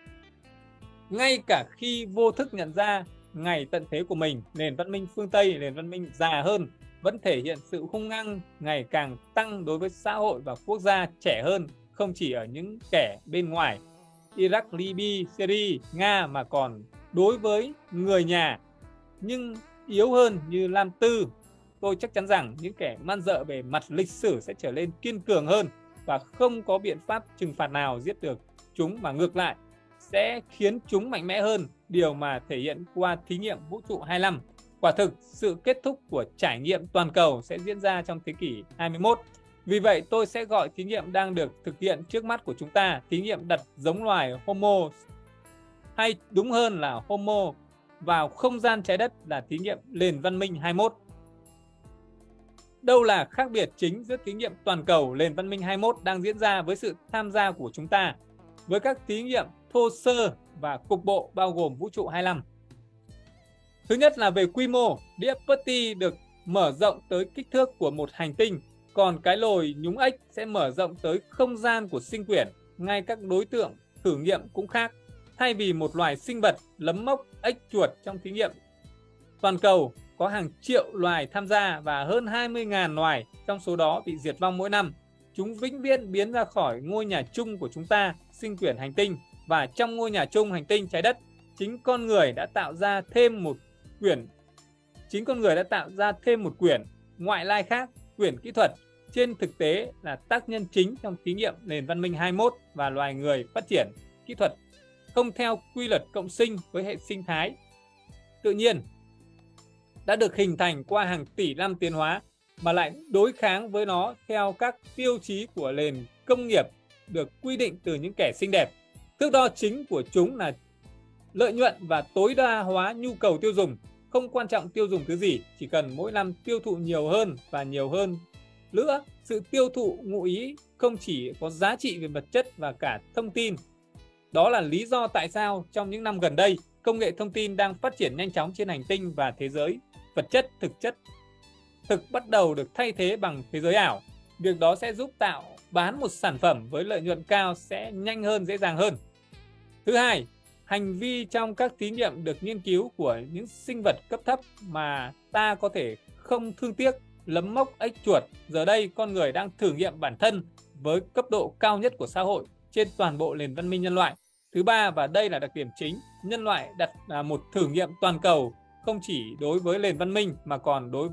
Ngay cả khi vô thức nhận ra ngày tận thế của mình, nền văn minh phương Tây, nền văn minh già hơn, vẫn thể hiện sự hung hăng ngày càng tăng đối với xã hội và quốc gia trẻ hơn, không chỉ ở những kẻ bên ngoài Iraq, Libya, Syria, Nga, mà còn đối với người nhà. Nhưng yếu hơn như Lam Tư, tôi chắc chắn rằng những kẻ man dợ về mặt lịch sử sẽ trở nên kiên cường hơn và không có biện pháp trừng phạt nào giết được chúng, mà ngược lại sẽ khiến chúng mạnh mẽ hơn, điều mà thể hiện qua thí nghiệm vũ trụ 25. Quả thực, sự kết thúc của trải nghiệm toàn cầu sẽ diễn ra trong thế kỷ 21. Vì vậy, tôi sẽ gọi thí nghiệm đang được thực hiện trước mắt của chúng ta, thí nghiệm đặt giống loài Homo, hay đúng hơn là Homo, vào không gian trái đất, là thí nghiệm nền văn minh 21. Đâu là khác biệt chính giữa thí nghiệm toàn cầu nền văn minh 21 đang diễn ra với sự tham gia của chúng ta, với các thí nghiệm thô sơ và cục bộ bao gồm vũ trụ 25. Thứ nhất là về quy mô, đĩa Putty được mở rộng tới kích thước của một hành tinh, Còn cái lồi nhúng ếch sẽ mở rộng tới không gian của sinh quyển, ngay các đối tượng thử nghiệm cũng khác. Thay vì một loài sinh vật lấm mốc, ếch, chuột trong thí nghiệm toàn cầu có hàng triệu loài tham gia và hơn 20.000 loài trong số đó bị diệt vong mỗi năm. Chúng vĩnh viễn biến ra khỏi ngôi nhà chung của chúng ta, sinh quyển hành tinh, và trong ngôi nhà chung hành tinh trái đất, chính con người đã tạo ra thêm một quyển ngoại lai khác, quyển kỹ thuật, trên thực tế là tác nhân chính trong thí nghiệm nền văn minh 21 và loài người phát triển kỹ thuật không theo quy luật cộng sinh với hệ sinh thái tự nhiên đã được hình thành qua hàng tỷ năm tiến hóa, mà lại đối kháng với nó theo các tiêu chí của nền công nghiệp được quy định từ những kẻ xinh đẹp. Thước đo chính của chúng là lợi nhuận và tối đa hóa nhu cầu tiêu dùng. Không quan trọng tiêu dùng thứ gì, chỉ cần mỗi năm tiêu thụ nhiều hơn và nhiều hơn nữa. Sự tiêu thụ ngụ ý không chỉ có giá trị về vật chất và cả thông tin. Đó là lý do tại sao trong những năm gần đây, công nghệ thông tin đang phát triển nhanh chóng trên hành tinh và thế giới vật chất thực bắt đầu được thay thế bằng thế giới ảo. Việc đó sẽ giúp bán một sản phẩm với lợi nhuận cao sẽ nhanh hơn, dễ dàng hơn. Thứ hai, hành vi trong các thí nghiệm được nghiên cứu của những sinh vật cấp thấp mà ta có thể không thương tiếc, lấm mốc, ếch, chuột. Giờ đây, con người đang thử nghiệm bản thân với cấp độ cao nhất của xã hội trên toàn bộ nền văn minh nhân loại. Thứ ba, và đây là đặc điểm chính, nhân loại đặt một thử nghiệm toàn cầu không chỉ đối với nền văn minh mà còn đối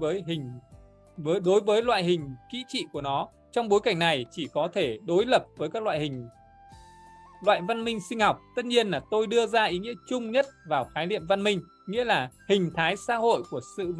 với loại hình kỹ trị của nó. Trong bối cảnh này chỉ có thể đối lập với các loại văn minh sinh học. Tất nhiên là tôi đưa ra ý nghĩa chung nhất vào khái niệm văn minh, nghĩa là hình thái xã hội của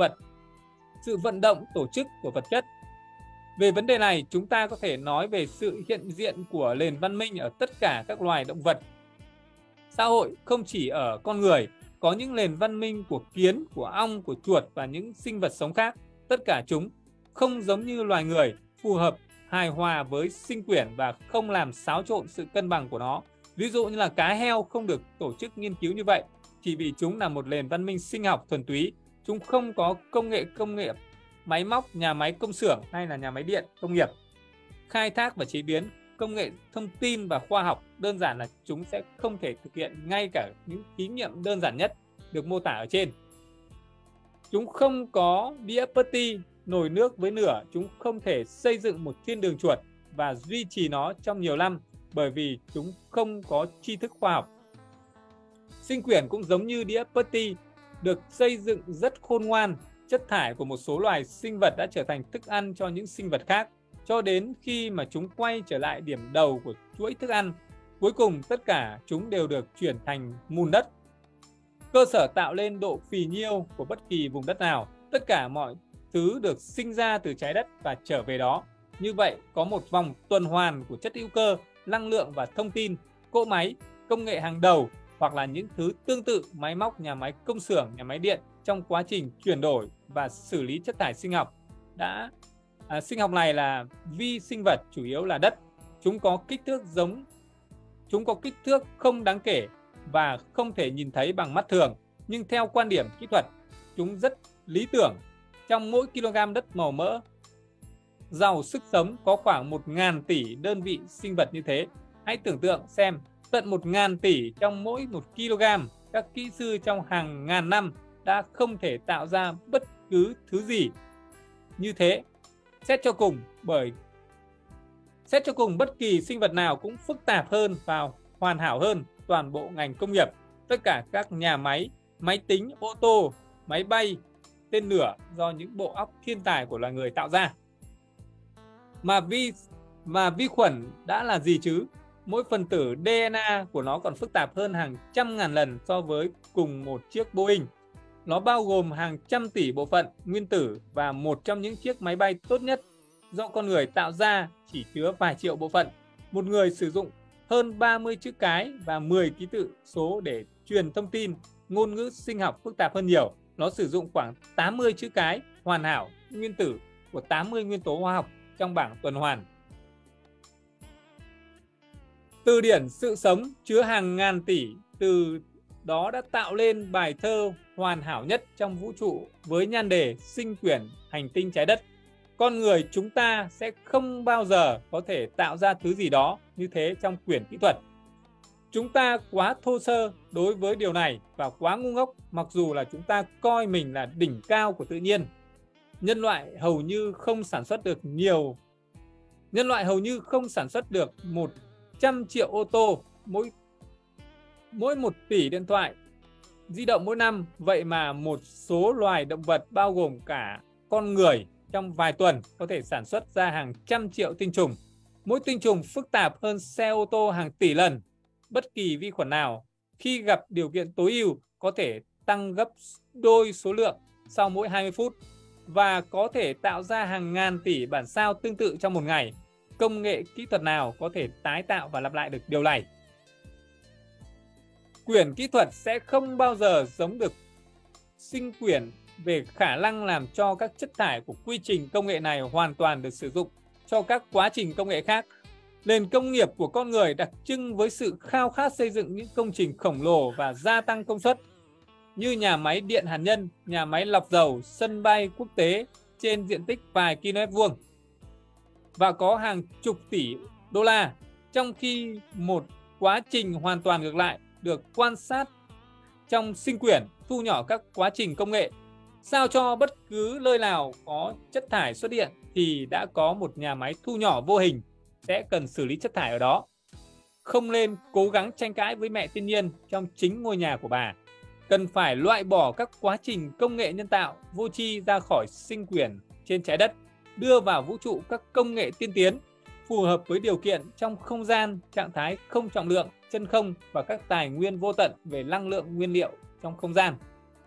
sự vận động tổ chức của vật chất. Về vấn đề này, chúng ta có thể nói về sự hiện diện của nền văn minh ở tất cả các loài động vật. Xã hội không chỉ ở con người, có những nền văn minh của kiến, của ong, của chuột và những sinh vật sống khác. Tất cả chúng không giống như loài người, phù hợp, hài hòa với sinh quyển và không làm xáo trộn sự cân bằng của nó. Ví dụ như là cá heo không được tổ chức nghiên cứu như vậy, chỉ vì chúng là một nền văn minh sinh học thuần túy. Chúng không có công nghệ máy móc, nhà máy công xưởng hay là nhà máy điện công nghiệp, khai thác và chế biến, công nghệ thông tin và khoa học. Đơn giản là chúng sẽ không thể thực hiện ngay cả những thí nghiệm đơn giản nhất được mô tả ở trên. Chúng không có đĩa putty, nồi nước với lửa. Chúng không thể xây dựng một thiên đường chuột và duy trì nó trong nhiều năm bởi vì chúng không có tri thức khoa học. Sinh quyển cũng giống như đĩa putty, được xây dựng rất khôn ngoan. Chất thải của một số loài sinh vật đã trở thành thức ăn cho những sinh vật khác, cho đến khi mà chúng quay trở lại điểm đầu của chuỗi thức ăn. Cuối cùng tất cả chúng đều được chuyển thành mùn đất, cơ sở tạo lên độ phì nhiêu của bất kỳ vùng đất nào. Tất cả mọi thứ được sinh ra từ trái đất và trở về đó. Như vậy có một vòng tuần hoàn của chất hữu cơ, năng lượng và thông tin, cỗ máy, công nghệ hàng đầu hoặc là những thứ tương tự, máy móc, nhà máy công xưởng, nhà máy điện trong quá trình chuyển đổi và xử lý chất thải sinh học. Sinh học này là vi sinh vật, chủ yếu là đất. Chúng có kích thước không đáng kể và không thể nhìn thấy bằng mắt thường, nhưng theo quan điểm kỹ thuật, chúng rất lý tưởng. Trong mỗi kg đất màu mỡ giàu sức sống có khoảng 1.000 tỷ đơn vị sinh vật như thế. Hãy tưởng tượng xem, tận 1.000 tỷ trong mỗi 1 kg. Các kỹ sư trong hàng ngàn năm đã không thể tạo ra bất cứ thứ gì như thế. Xét cho cùng, bất kỳ sinh vật nào cũng phức tạp hơn và hoàn hảo hơn toàn bộ ngành công nghiệp. Tất cả các nhà máy, máy tính, ô tô, máy bay, tên lửa do những bộ óc thiên tài của loài người tạo ra. Mà vi khuẩn đã là gì chứ? Mỗi phần tử DNA của nó còn phức tạp hơn hàng trăm ngàn lần so với cùng một chiếc Boeing. Nó bao gồm hàng trăm tỷ bộ phận nguyên tử và một trong những chiếc máy bay tốt nhất do con người tạo ra chỉ chứa vài triệu bộ phận. Một người sử dụng hơn 30 chữ cái và 10 ký tự số để truyền thông tin. Ngôn ngữ sinh học phức tạp hơn nhiều. Nó sử dụng khoảng 80 chữ cái hoàn hảo nguyên tử của 80 nguyên tố hóa học trong bảng tuần hoàn. Từ điển sự sống chứa hàng ngàn tỷ từ đó đã tạo lên bài thơ hoàn hảo nhất trong vũ trụ với nhan đề Sinh quyển hành tinh trái đất. Con người chúng ta sẽ không bao giờ có thể tạo ra thứ gì đó như thế trong quyển kỹ thuật. Chúng ta quá thô sơ đối với điều này và quá ngu ngốc, mặc dù là chúng ta coi mình là đỉnh cao của tự nhiên. Nhân loại hầu như không sản xuất được 100 triệu ô tô, mỗi 1 tỷ điện thoại di động mỗi năm. Vậy mà một số loài động vật bao gồm cả con người trong vài tuần có thể sản xuất ra hàng trăm triệu tinh trùng. Mỗi tinh trùng phức tạp hơn xe ô tô hàng tỷ lần. Bất kỳ vi khuẩn nào khi gặp điều kiện tối ưu có thể tăng gấp đôi số lượng sau mỗi 20 phút và có thể tạo ra hàng ngàn tỷ bản sao tương tự trong một ngày. Công nghệ kỹ thuật nào có thể tái tạo và lặp lại được điều này? Quyển kỹ thuật sẽ không bao giờ giống được sinh quyển về khả năng làm cho các chất thải của quy trình công nghệ này hoàn toàn được sử dụng cho các quá trình công nghệ khác. Nền công nghiệp của con người đặc trưng với sự khao khát xây dựng những công trình khổng lồ và gia tăng công suất như nhà máy điện hạt nhân, nhà máy lọc dầu, sân bay quốc tế trên diện tích vài km vuông và có hàng chục tỷ đô la, trong khi một quá trình hoàn toàn ngược lại được quan sát trong sinh quyển thu nhỏ các quá trình công nghệ. Sao cho bất cứ nơi nào có chất thải xuất hiện thì đã có một nhà máy thu nhỏ vô hình sẽ cần xử lý chất thải ở đó. Không nên cố gắng tranh cãi với mẹ thiên nhiên trong chính ngôi nhà của bà. Cần phải loại bỏ các quá trình công nghệ nhân tạo vô tri ra khỏi sinh quyển trên trái đất, đưa vào vũ trụ các công nghệ tiên tiến phù hợp với điều kiện trong không gian, trạng thái không trọng lượng, chân không và các tài nguyên vô tận về năng lượng nguyên liệu trong không gian.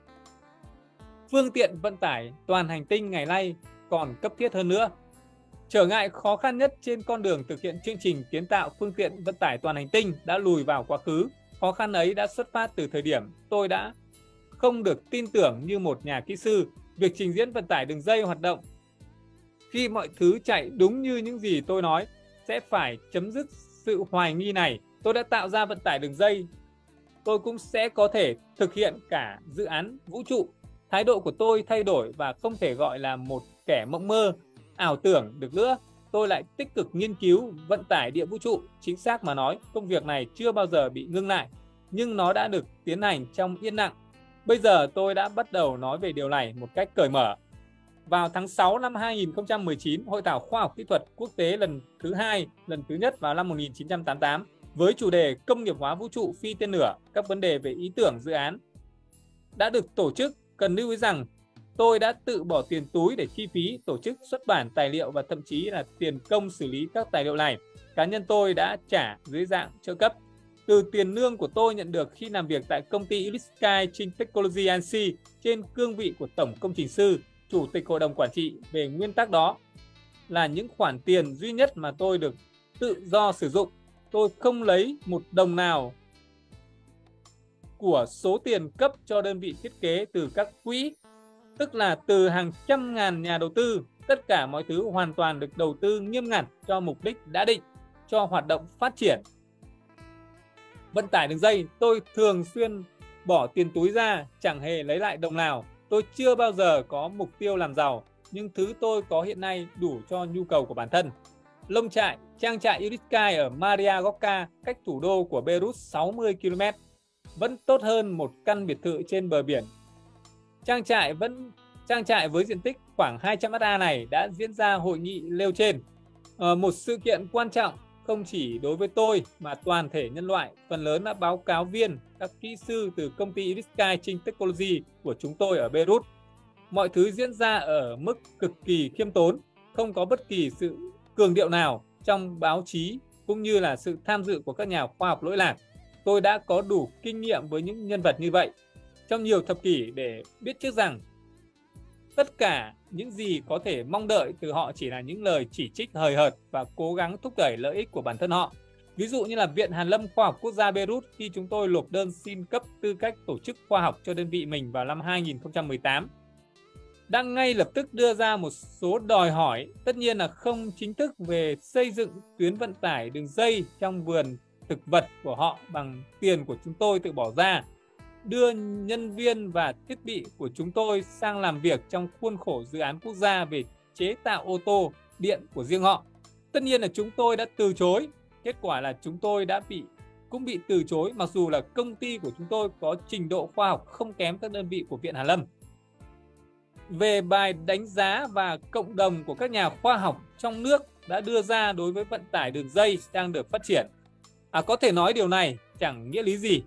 Phương tiện vận tải toàn hành tinh ngày nay còn cấp thiết hơn nữa. Trở ngại khó khăn nhất trên con đường thực hiện chương trình kiến tạo phương tiện vận tải toàn hành tinh đã lùi vào quá khứ. Khó khăn ấy đã xuất phát từ thời điểm tôi đã không được tin tưởng như một nhà kỹ sư. Việc trình diễn vận tải đường dây hoạt động khi mọi thứ chạy đúng như những gì tôi nói sẽ phải chấm dứt sự hoài nghi này. Tôi đã tạo ra vận tải đường dây, tôi cũng sẽ có thể thực hiện cả dự án vũ trụ. Thái độ của tôi thay đổi và không thể gọi là một kẻ mộng mơ, ảo tưởng được nữa. Tôi lại tích cực nghiên cứu vận tải địa vũ trụ. Chính xác mà nói, công việc này chưa bao giờ bị ngưng lại, nhưng nó đã được tiến hành trong yên lặng. Bây giờ tôi đã bắt đầu nói về điều này một cách cởi mở. Vào tháng 6 năm 2019, Hội thảo Khoa học Kỹ thuật Quốc tế lần thứ nhất vào năm 1988 với chủ đề Công nghiệp hóa vũ trụ phi tên lửa, các vấn đề về ý tưởng dự án đã được tổ chức. Cần lưu ý rằng tôi đã tự bỏ tiền túi để chi phí tổ chức xuất bản tài liệu và thậm chí là tiền công xử lý các tài liệu này. Cá nhân tôi đã trả dưới dạng trợ cấp từ tiền lương của tôi nhận được khi làm việc tại công ty Sky Chin Technology NC trên cương vị của tổng công trình sư, chủ tịch hội đồng quản trị. Về nguyên tắc đó là những khoản tiền duy nhất mà tôi được tự do sử dụng. Tôi không lấy một đồng nào của số tiền cấp cho đơn vị thiết kế từ các quỹ, tức là từ hàng trăm ngàn nhà đầu tư. Tất cả mọi thứ hoàn toàn được đầu tư nghiêm ngặt cho mục đích đã định, cho hoạt động phát triển. Vận tải đường dây, tôi thường xuyên bỏ tiền túi ra, chẳng hề lấy lại đồng nào. Tôi chưa bao giờ có mục tiêu làm giàu, nhưng thứ tôi có hiện nay đủ cho nhu cầu của bản thân. Lông trại, trang trại Sky ở Maria Gorka, cách thủ đô của Beirut 60 km, vẫn tốt hơn một căn biệt thự trên bờ biển. Trang trại với diện tích khoảng 200 ha này đã diễn ra hội nghị nêu trên. Một sự kiện quan trọng không chỉ đối với tôi mà toàn thể nhân loại. Phần lớn là báo cáo viên, các kỹ sư từ công ty Sky Chin Technology của chúng tôi ở Beirut. Mọi thứ diễn ra ở mức cực kỳ khiêm tốn, không có bất kỳ sự cường điệu nào trong báo chí cũng như là sự tham dự của các nhà khoa học lỗi lạc. Tôi đã có đủ kinh nghiệm với những nhân vật như vậy trong nhiều thập kỷ để biết trước rằng tất cả những gì có thể mong đợi từ họ chỉ là những lời chỉ trích hời hợt và cố gắng thúc đẩy lợi ích của bản thân họ. Ví dụ như là Viện Hàn lâm Khoa học Quốc gia Beirut khi chúng tôi nộp đơn xin cấp tư cách tổ chức khoa học cho đơn vị mình vào năm 2018 đã ngay lập tức đưa ra một số đòi hỏi, tất nhiên là không chính thức, về xây dựng tuyến vận tải đường dây trong vườn thực vật của họ bằng tiền của chúng tôi tự bỏ ra, đưa nhân viên và thiết bị của chúng tôi sang làm việc trong khuôn khổ dự án quốc gia về chế tạo ô tô điện của riêng họ. Tất nhiên là chúng tôi đã từ chối. Kết quả là chúng tôi cũng bị từ chối, mặc dù là công ty của chúng tôi có trình độ khoa học không kém các đơn vị của Viện Hàn Lâm. Về bài đánh giá và cộng đồng của các nhà khoa học trong nước đã đưa ra đối với vận tải đường dây đang được phát triển, có thể nói điều này chẳng nghĩa lý gì.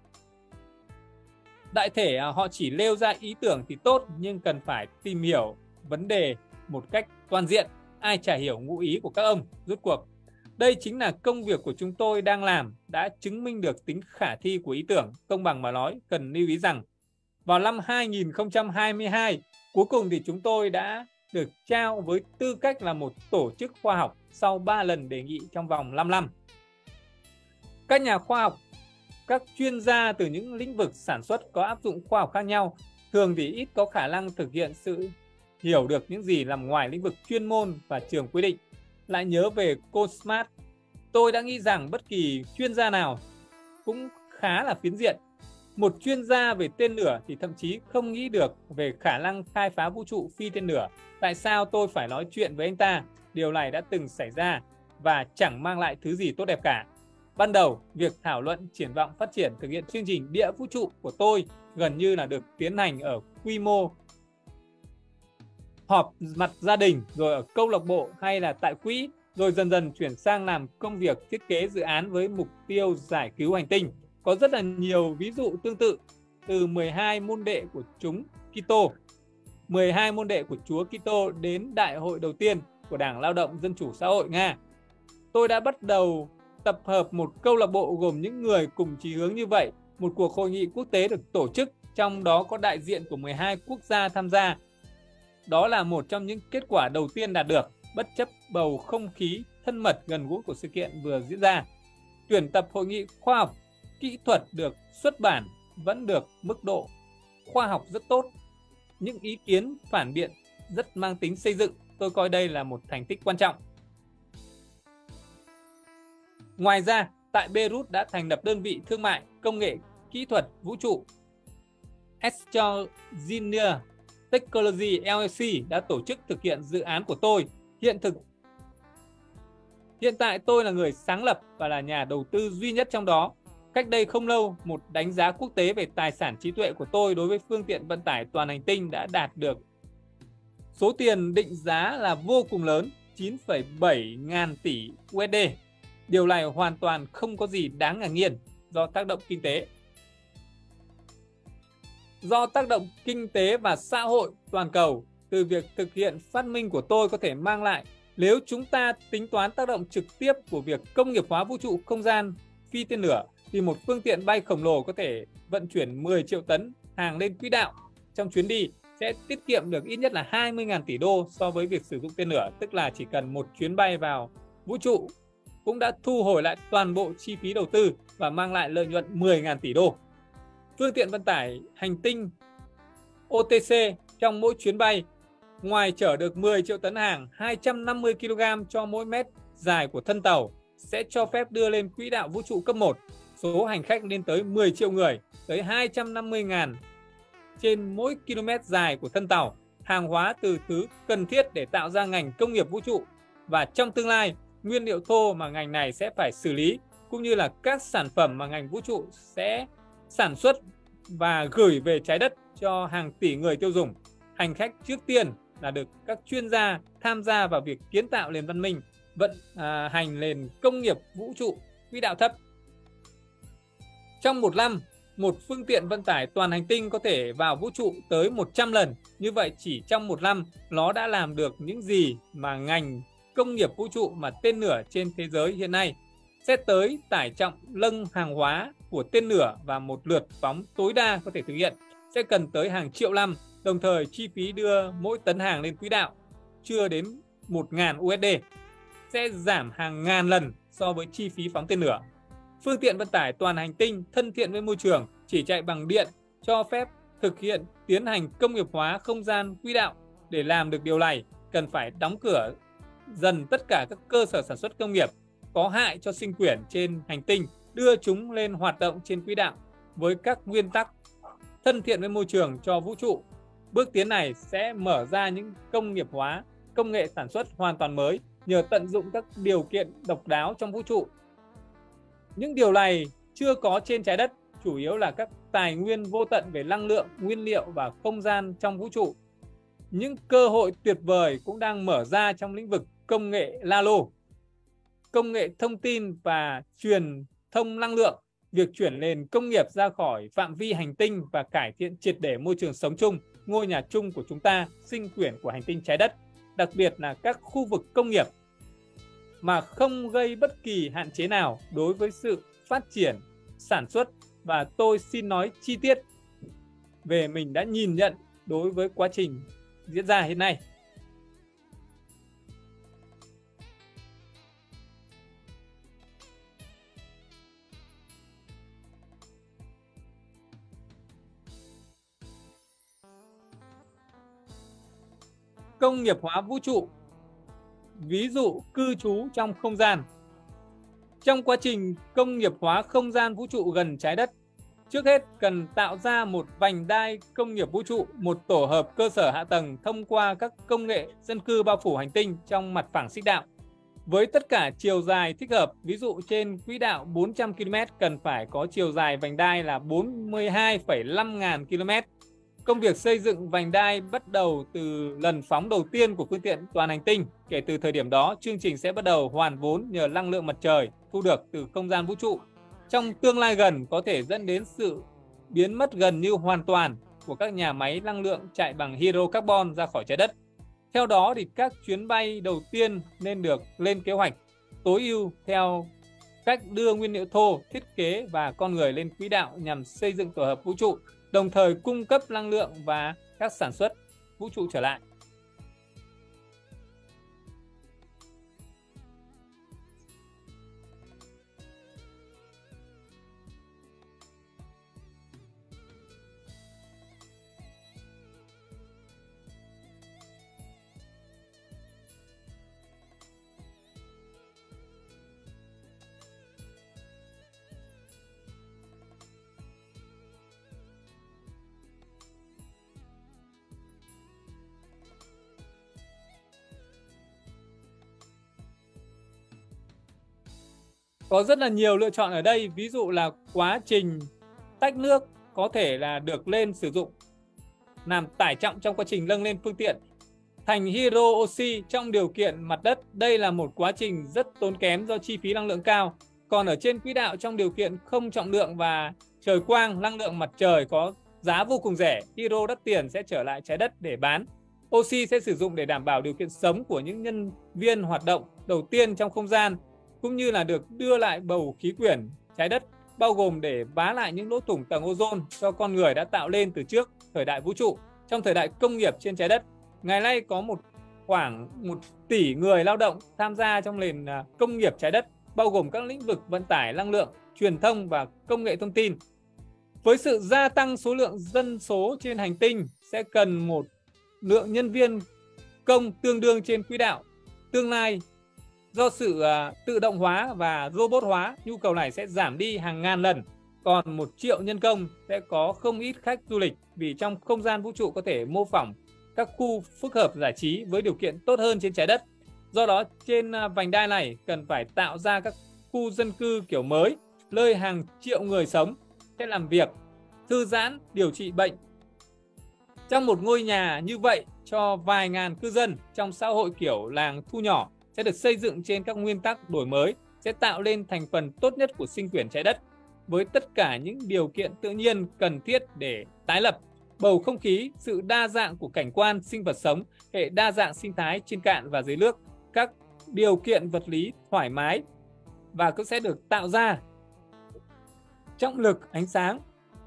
Đại thể họ chỉ nêu ra ý tưởng thì tốt, nhưng cần phải tìm hiểu vấn đề một cách toàn diện. Ai chả hiểu ngụ ý của các ông. Rốt cuộc, đây chính là công việc của chúng tôi đang làm, đã chứng minh được tính khả thi của ý tưởng. Công bằng mà nói, cần lưu ý rằng vào năm 2022, cuối cùng thì chúng tôi đã được trao với tư cách là một tổ chức khoa học sau 3 lần đề nghị trong vòng 5 năm. Các nhà khoa học, các chuyên gia từ những lĩnh vực sản xuất có áp dụng khoa học khác nhau, thường thì ít có khả năng thực hiện sự hiểu được những gì nằm ngoài lĩnh vực chuyên môn và trường quy định. Lại nhớ về Cosmas, tôi đã nghĩ rằng bất kỳ chuyên gia nào cũng khá là phiến diện. Một chuyên gia về tên lửa thì thậm chí không nghĩ được về khả năng khai phá vũ trụ phi tên lửa. Tại sao tôi phải nói chuyện với anh ta? Điều này đã từng xảy ra và chẳng mang lại thứ gì tốt đẹp cả. Ban đầu, việc thảo luận triển vọng phát triển thực hiện chương trình địa vũ trụ của tôi gần như là được tiến hành ở quy mô họp mặt gia đình, rồi ở câu lạc bộ hay là tại quỹ, rồi dần dần chuyển sang làm công việc thiết kế dự án với mục tiêu giải cứu hành tinh. Có rất là nhiều ví dụ tương tự, từ 12 môn đệ của chúng Kitô, 12 môn đệ của Chúa Kitô đến đại hội đầu tiên của Đảng Lao động Dân chủ Xã hội Nga. Tôi đã bắt đầu tập hợp một câu lạc bộ gồm những người cùng chí hướng như vậy. Một cuộc hội nghị quốc tế được tổ chức, trong đó có đại diện của 12 quốc gia tham gia. Đó là một trong những kết quả đầu tiên đạt được, bất chấp bầu không khí thân mật gần gũi của sự kiện vừa diễn ra. Tuyển tập hội nghị khoa học, kỹ thuật được xuất bản vẫn được mức độ khoa học rất tốt. Những ý kiến phản biện rất mang tính xây dựng. Tôi coi đây là một thành tích quan trọng. Ngoài ra, tại Beirut đã thành lập đơn vị thương mại, công nghệ, kỹ thuật, vũ trụ Extraordinaire Technology LLC đã tổ chức thực hiện dự án của tôi. Hiện tại tôi là người sáng lập và là nhà đầu tư duy nhất trong đó. Cách đây không lâu, một đánh giá quốc tế về tài sản trí tuệ của tôi đối với phương tiện vận tải toàn hành tinh đã đạt được số tiền định giá là vô cùng lớn, 9,7 ngàn tỷ USD. Điều này hoàn toàn không có gì đáng ngạc nhiên do tác động kinh tế. Do tác động kinh tế và xã hội toàn cầu từ việc thực hiện phát minh của tôi có thể mang lại, nếu chúng ta tính toán tác động trực tiếp của việc công nghiệp hóa vũ trụ không gian phi tên lửa, thì một phương tiện bay khổng lồ có thể vận chuyển 10 triệu tấn hàng lên quỹ đạo trong chuyến đi sẽ tiết kiệm được ít nhất là 20.000 tỷ đô so với việc sử dụng tên lửa, tức là chỉ cần một chuyến bay vào vũ trụ cũng đã thu hồi lại toàn bộ chi phí đầu tư và mang lại lợi nhuận 10.000 tỷ đô. Phương tiện vận tải hành tinh OTC trong mỗi chuyến bay, ngoài chở được 10 triệu tấn hàng, 250 kg cho mỗi mét dài của thân tàu, sẽ cho phép đưa lên quỹ đạo vũ trụ cấp 1. Số hành khách lên tới 10 triệu người, tới 250.000 trên mỗi km dài của thân tàu. Hàng hóa từ thứ cần thiết để tạo ra ngành công nghiệp vũ trụ. Và trong tương lai, nguyên liệu thô mà ngành này sẽ phải xử lý, cũng như là các sản phẩm mà ngành vũ trụ sẽ sản xuất và gửi về trái đất cho hàng tỷ người tiêu dùng. Hành khách trước tiên là được các chuyên gia tham gia vào việc kiến tạo nền văn minh, vận hành nền công nghiệp vũ trụ quỹ đạo thấp. Trong một năm, một phương tiện vận tải toàn hành tinh có thể vào vũ trụ tới 100 lần. Như vậy chỉ trong một năm, nó đã làm được những gì mà ngành công nghiệp vũ trụ mà tên lửa trên thế giới hiện nay. Xét tới tải trọng nâng hàng hóa của tên lửa và một lượt phóng tối đa có thể thực hiện sẽ cần tới hàng triệu năm. Đồng thời chi phí đưa mỗi tấn hàng lên quỹ đạo chưa đến 1.000 USD, sẽ giảm hàng ngàn lần so với chi phí phóng tên lửa. Phương tiện vận tải toàn hành tinh thân thiện với môi trường, chỉ chạy bằng điện, cho phép thực hiện tiến hành công nghiệp hóa không gian quỹ đạo. Để làm được điều này, cần phải đóng cửa dần tất cả các cơ sở sản xuất công nghiệp có hại cho sinh quyển trên hành tinh, đưa chúng lên hoạt động trên quỹ đạo với các nguyên tắc thân thiện với môi trường cho vũ trụ. Bước tiến này sẽ mở ra những công nghiệp hóa công nghệ sản xuất hoàn toàn mới nhờ tận dụng các điều kiện độc đáo trong vũ trụ. Những điều này chưa có trên trái đất, chủ yếu là các tài nguyên vô tận về năng lượng, nguyên liệu và không gian trong vũ trụ. Những cơ hội tuyệt vời cũng đang mở ra trong lĩnh vực công nghệ nano, công nghệ thông tin và truyền thông năng lượng, việc chuyển nền công nghiệp ra khỏi phạm vi hành tinh và cải thiện triệt để môi trường sống chung, ngôi nhà chung của chúng ta, sinh quyển của hành tinh trái đất, đặc biệt là các khu vực công nghiệp, mà không gây bất kỳ hạn chế nào đối với sự phát triển, sản xuất. Và tôi xin nói chi tiết về mình đã nhìn nhận đối với quá trình diễn ra hiện nay. Công nghiệp hóa vũ trụ, ví dụ cư trú trong không gian. Trong quá trình công nghiệp hóa không gian vũ trụ gần trái đất, trước hết cần tạo ra một vành đai công nghiệp vũ trụ, một tổ hợp cơ sở hạ tầng thông qua các công nghệ dân cư bao phủ hành tinh trong mặt phẳng xích đạo. Với tất cả chiều dài thích hợp, ví dụ trên quỹ đạo 400 km cần phải có chiều dài vành đai là 42,5 ngàn km. Công việc xây dựng vành đai bắt đầu từ lần phóng đầu tiên của phương tiện toàn hành tinh. Kể từ thời điểm đó, chương trình sẽ bắt đầu hoàn vốn nhờ năng lượng mặt trời thu được từ không gian vũ trụ. Trong tương lai gần có thể dẫn đến sự biến mất gần như hoàn toàn của các nhà máy năng lượng chạy bằng hydrocarbon ra khỏi trái đất. Theo đó thì các chuyến bay đầu tiên nên được lên kế hoạch tối ưu theo cách đưa nguyên liệu thô, thiết kế và con người lên quỹ đạo nhằm xây dựng tổ hợp vũ trụ, đồng thời cung cấp năng lượng và các sản xuất vũ trụ trở lại. Có rất là nhiều lựa chọn ở đây, ví dụ là quá trình tách nước có thể là được lên sử dụng làm tải trọng trong quá trình nâng lên phương tiện thành hydro oxy trong điều kiện mặt đất. Đây là một quá trình rất tốn kém do chi phí năng lượng cao. Còn ở trên quỹ đạo trong điều kiện không trọng lượng và trời quang, năng lượng mặt trời có giá vô cùng rẻ, hydro đắt tiền sẽ trở lại trái đất để bán. Oxy sẽ sử dụng để đảm bảo điều kiện sống của những nhân viên hoạt động đầu tiên trong không gian, cũng như là được đưa lại bầu khí quyển trái đất, bao gồm để vá lại những lỗ thủng tầng ozone do con người đã tạo lên từ trước thời đại vũ trụ. Trong thời đại công nghiệp trên trái đất, ngày nay có khoảng 1 tỷ người lao động tham gia trong nền công nghiệp trái đất, bao gồm các lĩnh vực vận tải, năng lượng, truyền thông và công nghệ thông tin. Với sự gia tăng số lượng dân số trên hành tinh, sẽ cần một lượng nhân viên công tương đương trên quỹ đạo. Tương lai, do sự tự động hóa và robot hóa, nhu cầu này sẽ giảm đi hàng ngàn lần. Còn 1 triệu nhân công sẽ có không ít khách du lịch, vì trong không gian vũ trụ có thể mô phỏng các khu phức hợp giải trí với điều kiện tốt hơn trên trái đất. Do đó, trên vành đai này cần phải tạo ra các khu dân cư kiểu mới, nơi hàng triệu người sống sẽ làm việc, thư giãn, điều trị bệnh. Trong một ngôi nhà như vậy cho vài ngàn cư dân trong xã hội kiểu làng thu nhỏ sẽ được xây dựng trên các nguyên tắc đổi mới, sẽ tạo lên thành phần tốt nhất của sinh quyển trái đất, với tất cả những điều kiện tự nhiên cần thiết để tái lập bầu không khí, sự đa dạng của cảnh quan sinh vật sống, hệ đa dạng sinh thái trên cạn và dưới nước, các điều kiện vật lý thoải mái, và cũng sẽ được tạo ra trọng lực ánh sáng.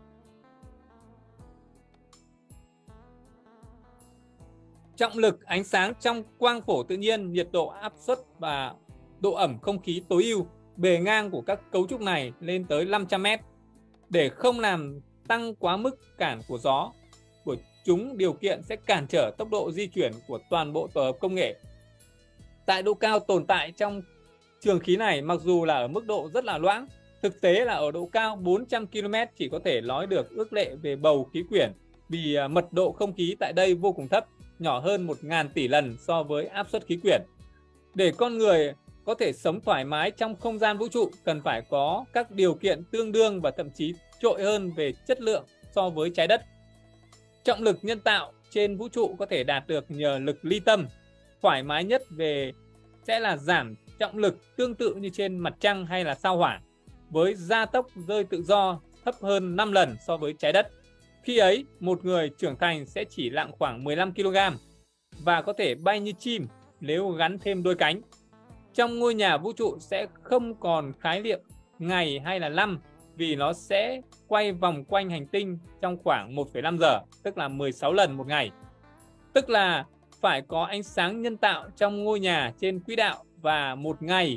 Trọng lực ánh sáng trong quang phổ tự nhiên, nhiệt độ, áp suất và độ ẩm không khí tối ưu. Bề ngang của các cấu trúc này lên tới 500 m. Để không làm tăng quá mức cản của gió của chúng, điều kiện sẽ cản trở tốc độ di chuyển của toàn bộ tổ hợp công nghệ. Tại độ cao tồn tại trong trường khí này, mặc dù là ở mức độ rất là loãng, thực tế là ở độ cao 400 km chỉ có thể nói được ước lệ về bầu khí quyển, vì mật độ không khí tại đây vô cùng thấp. nhỏ hơn 1.000 tỷ lần so với áp suất khí quyển. Để con người có thể sống thoải mái trong không gian vũ trụ cần phải có các điều kiện tương đương và thậm chí trội hơn về chất lượng so với trái đất. Trọng lực nhân tạo trên vũ trụ có thể đạt được nhờ lực ly tâm. Thoải mái nhất sẽ là giảm trọng lực tương tự như trên mặt trăng hay là sao Hỏa, với gia tốc rơi tự do thấp hơn 5 lần so với trái đất. Khi ấy, một người trưởng thành sẽ chỉ nặng khoảng 15 kg và có thể bay như chim nếu gắn thêm đôi cánh. Trong ngôi nhà vũ trụ sẽ không còn khái niệm ngày hay là năm, vì nó sẽ quay vòng quanh hành tinh trong khoảng 1,5 giờ, tức là 16 lần một ngày. Tức là phải có ánh sáng nhân tạo trong ngôi nhà trên quỹ đạo và một ngày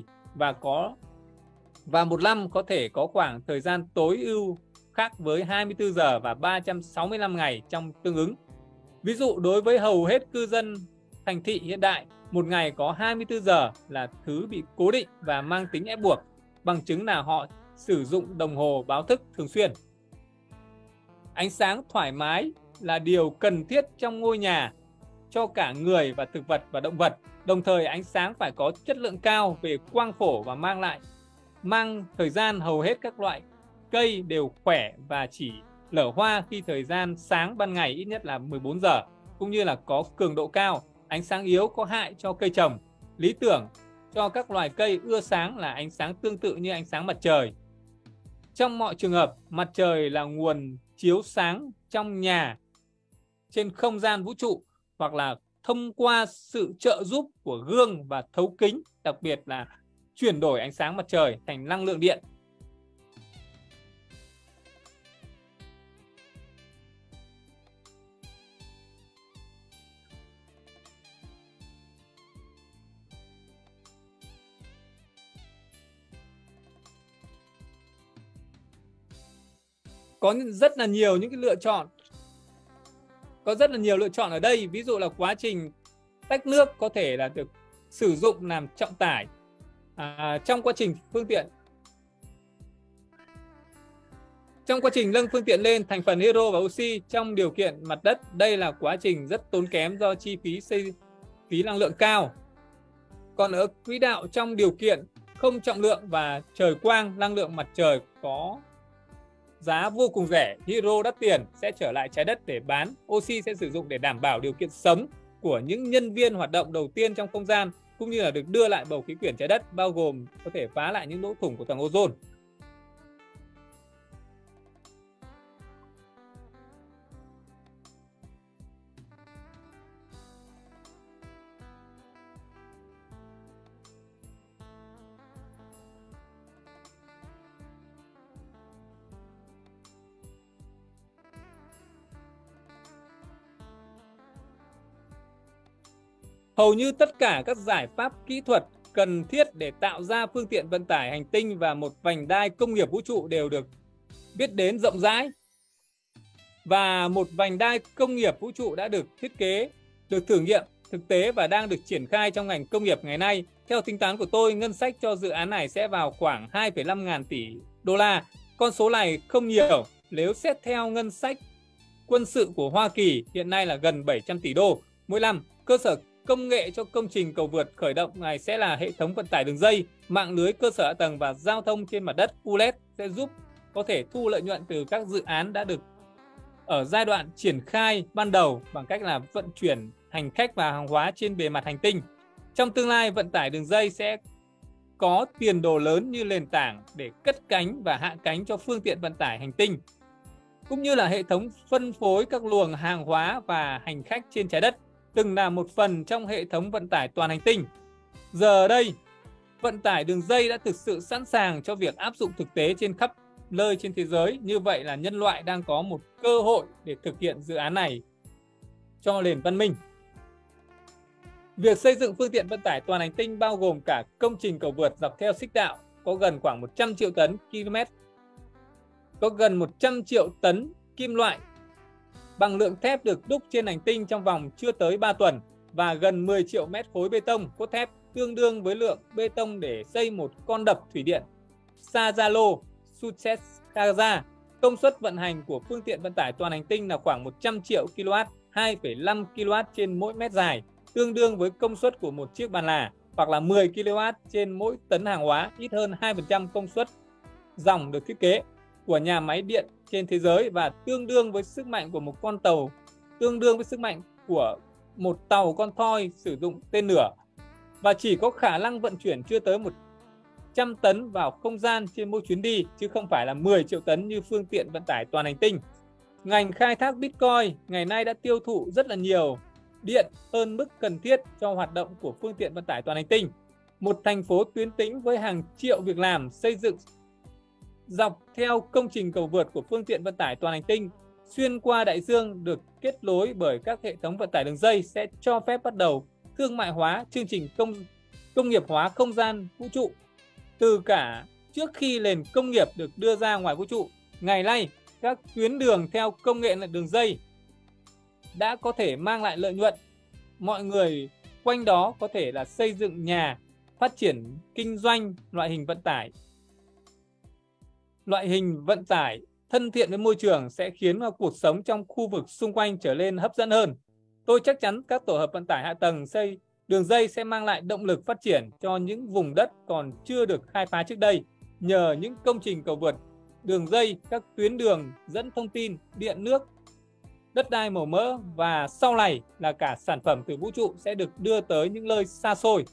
và một năm có thể có khoảng thời gian tối ưu khác với 24 giờ và 365 ngày trong tương ứng. Ví dụ đối với hầu hết cư dân thành thị hiện đại, một ngày có 24 giờ là thứ bị cố định và mang tính ép buộc, bằng chứng là họ sử dụng đồng hồ báo thức thường xuyên. Ánh sáng thoải mái là điều cần thiết trong ngôi nhà cho cả người và thực vật và động vật. Đồng thời ánh sáng phải có chất lượng cao về quang phổ và mang thời gian. Hầu hết các loại cây đều khỏe và chỉ nở hoa khi thời gian sáng ban ngày ít nhất là 14 giờ, cũng như là có cường độ cao. Ánh sáng yếu có hại cho cây trồng. Lý tưởng cho các loài cây ưa sáng là ánh sáng tương tự như ánh sáng mặt trời. Trong mọi trường hợp, mặt trời là nguồn chiếu sáng trong nhà, trên không gian vũ trụ, hoặc là thông qua sự trợ giúp của gương và thấu kính, đặc biệt là chuyển đổi ánh sáng mặt trời thành năng lượng điện. Có rất là nhiều những cái lựa chọn. Có rất là nhiều lựa chọn ở đây. Ví dụ là quá trình tách nước có thể là được sử dụng làm trọng tải trong quá trình nâng phương tiện lên thành phần hydro và oxy trong điều kiện mặt đất. Đây là quá trình rất tốn kém do chi phí năng lượng cao. Còn ở quỹ đạo trong điều kiện không trọng lượng và trời quang, năng lượng mặt trời có giá vô cùng rẻ, hydro đắt tiền sẽ trở lại trái đất để bán, oxy sẽ sử dụng để đảm bảo điều kiện sống của những nhân viên hoạt động đầu tiên trong không gian, cũng như là được đưa lại bầu khí quyển trái đất, bao gồm có thể phá lại những lỗ thủng của tầng ozone. Hầu như tất cả các giải pháp kỹ thuật cần thiết để tạo ra phương tiện vận tải hành tinh và một vành đai công nghiệp vũ trụ đều được biết đến rộng rãi. Và một vành đai công nghiệp vũ trụ đã được thiết kế, được thử nghiệm thực tế và đang được triển khai trong ngành công nghiệp ngày nay. Theo tính toán của tôi, ngân sách cho dự án này sẽ vào khoảng 2,5 ngàn tỷ đô la. Con số này không nhiều nếu xét theo ngân sách quân sự của Hoa Kỳ hiện nay là gần 700 tỷ đô mỗi năm. Cơ sở công nghệ cho công trình cầu vượt khởi động này sẽ là hệ thống vận tải đường dây, mạng lưới cơ sở hạ tầng và giao thông trên mặt đất ULED sẽ giúp có thể thu lợi nhuận từ các dự án đã được ở giai đoạn triển khai ban đầu bằng cách là vận chuyển hành khách và hàng hóa trên bề mặt hành tinh. Trong tương lai, vận tải đường dây sẽ có tiền đồ lớn như nền tảng để cất cánh và hạ cánh cho phương tiện vận tải hành tinh, cũng như là hệ thống phân phối các luồng hàng hóa và hành khách trên trái đất, từng là một phần trong hệ thống vận tải toàn hành tinh. Giờ đây, vận tải đường dây đã thực sự sẵn sàng cho việc áp dụng thực tế trên khắp nơi trên thế giới. Như vậy là nhân loại đang có một cơ hội để thực hiện dự án này cho nền văn minh. Việc xây dựng phương tiện vận tải toàn hành tinh bao gồm cả công trình cầu vượt dọc theo xích đạo có gần khoảng 100 triệu tấn km, có gần 100 triệu tấn kim loại bằng lượng thép được đúc trên hành tinh trong vòng chưa tới 3 tuần và gần 10 triệu mét khối bê tông cốt thép, tương đương với lượng bê tông để xây một con đập thủy điện Sajalo Sucheskaya. Công suất vận hành của phương tiện vận tải toàn hành tinh là khoảng 100 triệu kWh 2,5 kW trên mỗi mét dài, tương đương với công suất của một chiếc bàn là, hoặc là 10 kW trên mỗi tấn hàng hóa, ít hơn 2% công suất dòng được thiết kế của nhà máy điện trên thế giới, và tương đương với sức mạnh của một con tàu, tương đương với sức mạnh của một tàu con thoi sử dụng tên lửa, và chỉ có khả năng vận chuyển chưa tới 100 tấn vào không gian trên mỗi chuyến đi, chứ không phải là 10 triệu tấn như phương tiện vận tải toàn hành tinh. Ngành khai thác Bitcoin ngày nay đã tiêu thụ rất là nhiều điện hơn mức cần thiết cho hoạt động của phương tiện vận tải toàn hành tinh. Một thành phố tuyến tĩnh với hàng triệu việc làm xây dựng dọc theo công trình cầu vượt của phương tiện vận tải toàn hành tinh xuyên qua đại dương được kết nối bởi các hệ thống vận tải đường dây sẽ cho phép bắt đầu thương mại hóa chương trình công nghiệp hóa không gian vũ trụ. Từ cả trước khi nền công nghiệp được đưa ra ngoài vũ trụ, ngày nay các tuyến đường theo công nghệ đường dây đã có thể mang lại lợi nhuận. Mọi người quanh đó có thể là xây dựng nhà, phát triển kinh doanh loại hình vận tải thân thiện với môi trường sẽ khiến cuộc sống trong khu vực xung quanh trở nên hấp dẫn hơn. Tôi chắc chắn các tổ hợp vận tải hạ tầng xây đường dây sẽ mang lại động lực phát triển cho những vùng đất còn chưa được khai phá trước đây. Nhờ những công trình cầu vượt, đường dây, các tuyến đường dẫn thông tin, điện nước, đất đai màu mỡ và sau này là cả sản phẩm từ vũ trụ sẽ được đưa tới những nơi xa xôi.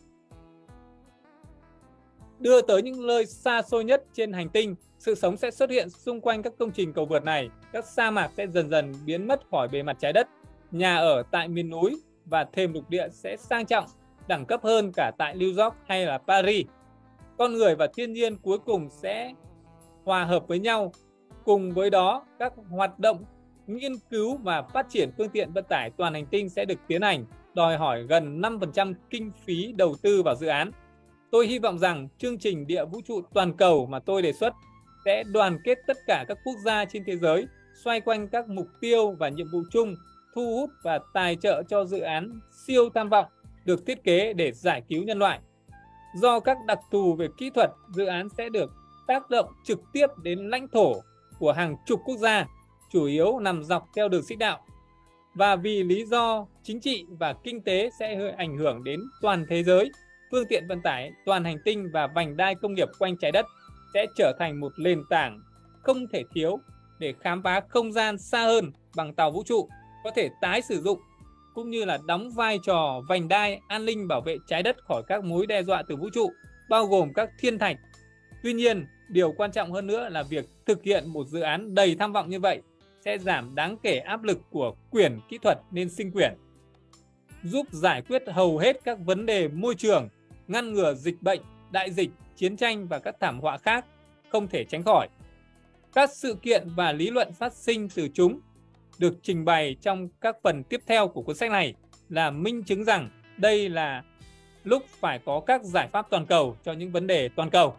Đưa tới những nơi xa xôi nhất trên hành tinh, sự sống sẽ xuất hiện xung quanh các công trình cầu vượt này. Các sa mạc sẽ dần dần biến mất khỏi bề mặt trái đất. Nhà ở tại miền núi và thềm lục địa sẽ sang trọng, đẳng cấp hơn cả tại New York hay là Paris. Con người và thiên nhiên cuối cùng sẽ hòa hợp với nhau. Cùng với đó, các hoạt động nghiên cứu và phát triển phương tiện vận tải toàn hành tinh sẽ được tiến hành, đòi hỏi gần 5% kinh phí đầu tư vào dự án. Tôi hy vọng rằng chương trình địa vũ trụ toàn cầu mà tôi đề xuất sẽ đoàn kết tất cả các quốc gia trên thế giới xoay quanh các mục tiêu và nhiệm vụ chung, thu hút và tài trợ cho dự án siêu tham vọng được thiết kế để giải cứu nhân loại. Do các đặc thù về kỹ thuật, dự án sẽ được tác động trực tiếp đến lãnh thổ của hàng chục quốc gia, chủ yếu nằm dọc theo đường xích đạo. Và vì lý do chính trị và kinh tế sẽ ảnh hưởng đến toàn thế giới, phương tiện vận tải toàn hành tinh và vành đai công nghiệp quanh trái đất sẽ trở thành một nền tảng không thể thiếu để khám phá không gian xa hơn bằng tàu vũ trụ, có thể tái sử dụng, cũng như là đóng vai trò vành đai an ninh bảo vệ trái đất khỏi các mối đe dọa từ vũ trụ, bao gồm các thiên thạch. Tuy nhiên, điều quan trọng hơn nữa là việc thực hiện một dự án đầy tham vọng như vậy sẽ giảm đáng kể áp lực của quyển kỹ thuật nên sinh quyển, giúp giải quyết hầu hết các vấn đề môi trường, ngăn ngừa dịch bệnh, đại dịch, chiến tranh và các thảm họa khác không thể tránh khỏi. Các sự kiện và lý luận phát sinh từ chúng được trình bày trong các phần tiếp theo của cuốn sách này là minh chứng rằng đây là lúc phải có các giải pháp toàn cầu cho những vấn đề toàn cầu.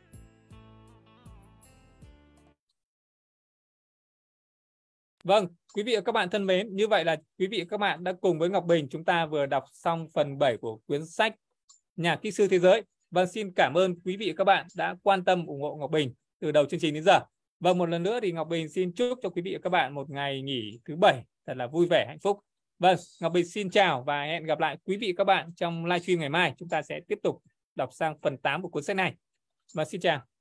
Vâng, quý vị và các bạn thân mến, như vậy là quý vị và các bạn đã cùng với Ngọc Bình chúng ta vừa đọc xong phần 7 của cuốn sách Nhà kỹ sư thế giới. Vâng, xin cảm ơn quý vị và các bạn đã quan tâm ủng hộ Ngọc Bình từ đầu chương trình đến giờ. Và một lần nữa thì Ngọc Bình xin chúc cho quý vị và các bạn một ngày nghỉ thứ 7 thật là vui vẻ, hạnh phúc. Vâng, Ngọc Bình xin chào và hẹn gặp lại quý vị và các bạn trong livestream ngày mai. Chúng ta sẽ tiếp tục đọc sang phần 8 của cuốn sách này. Và xin chào.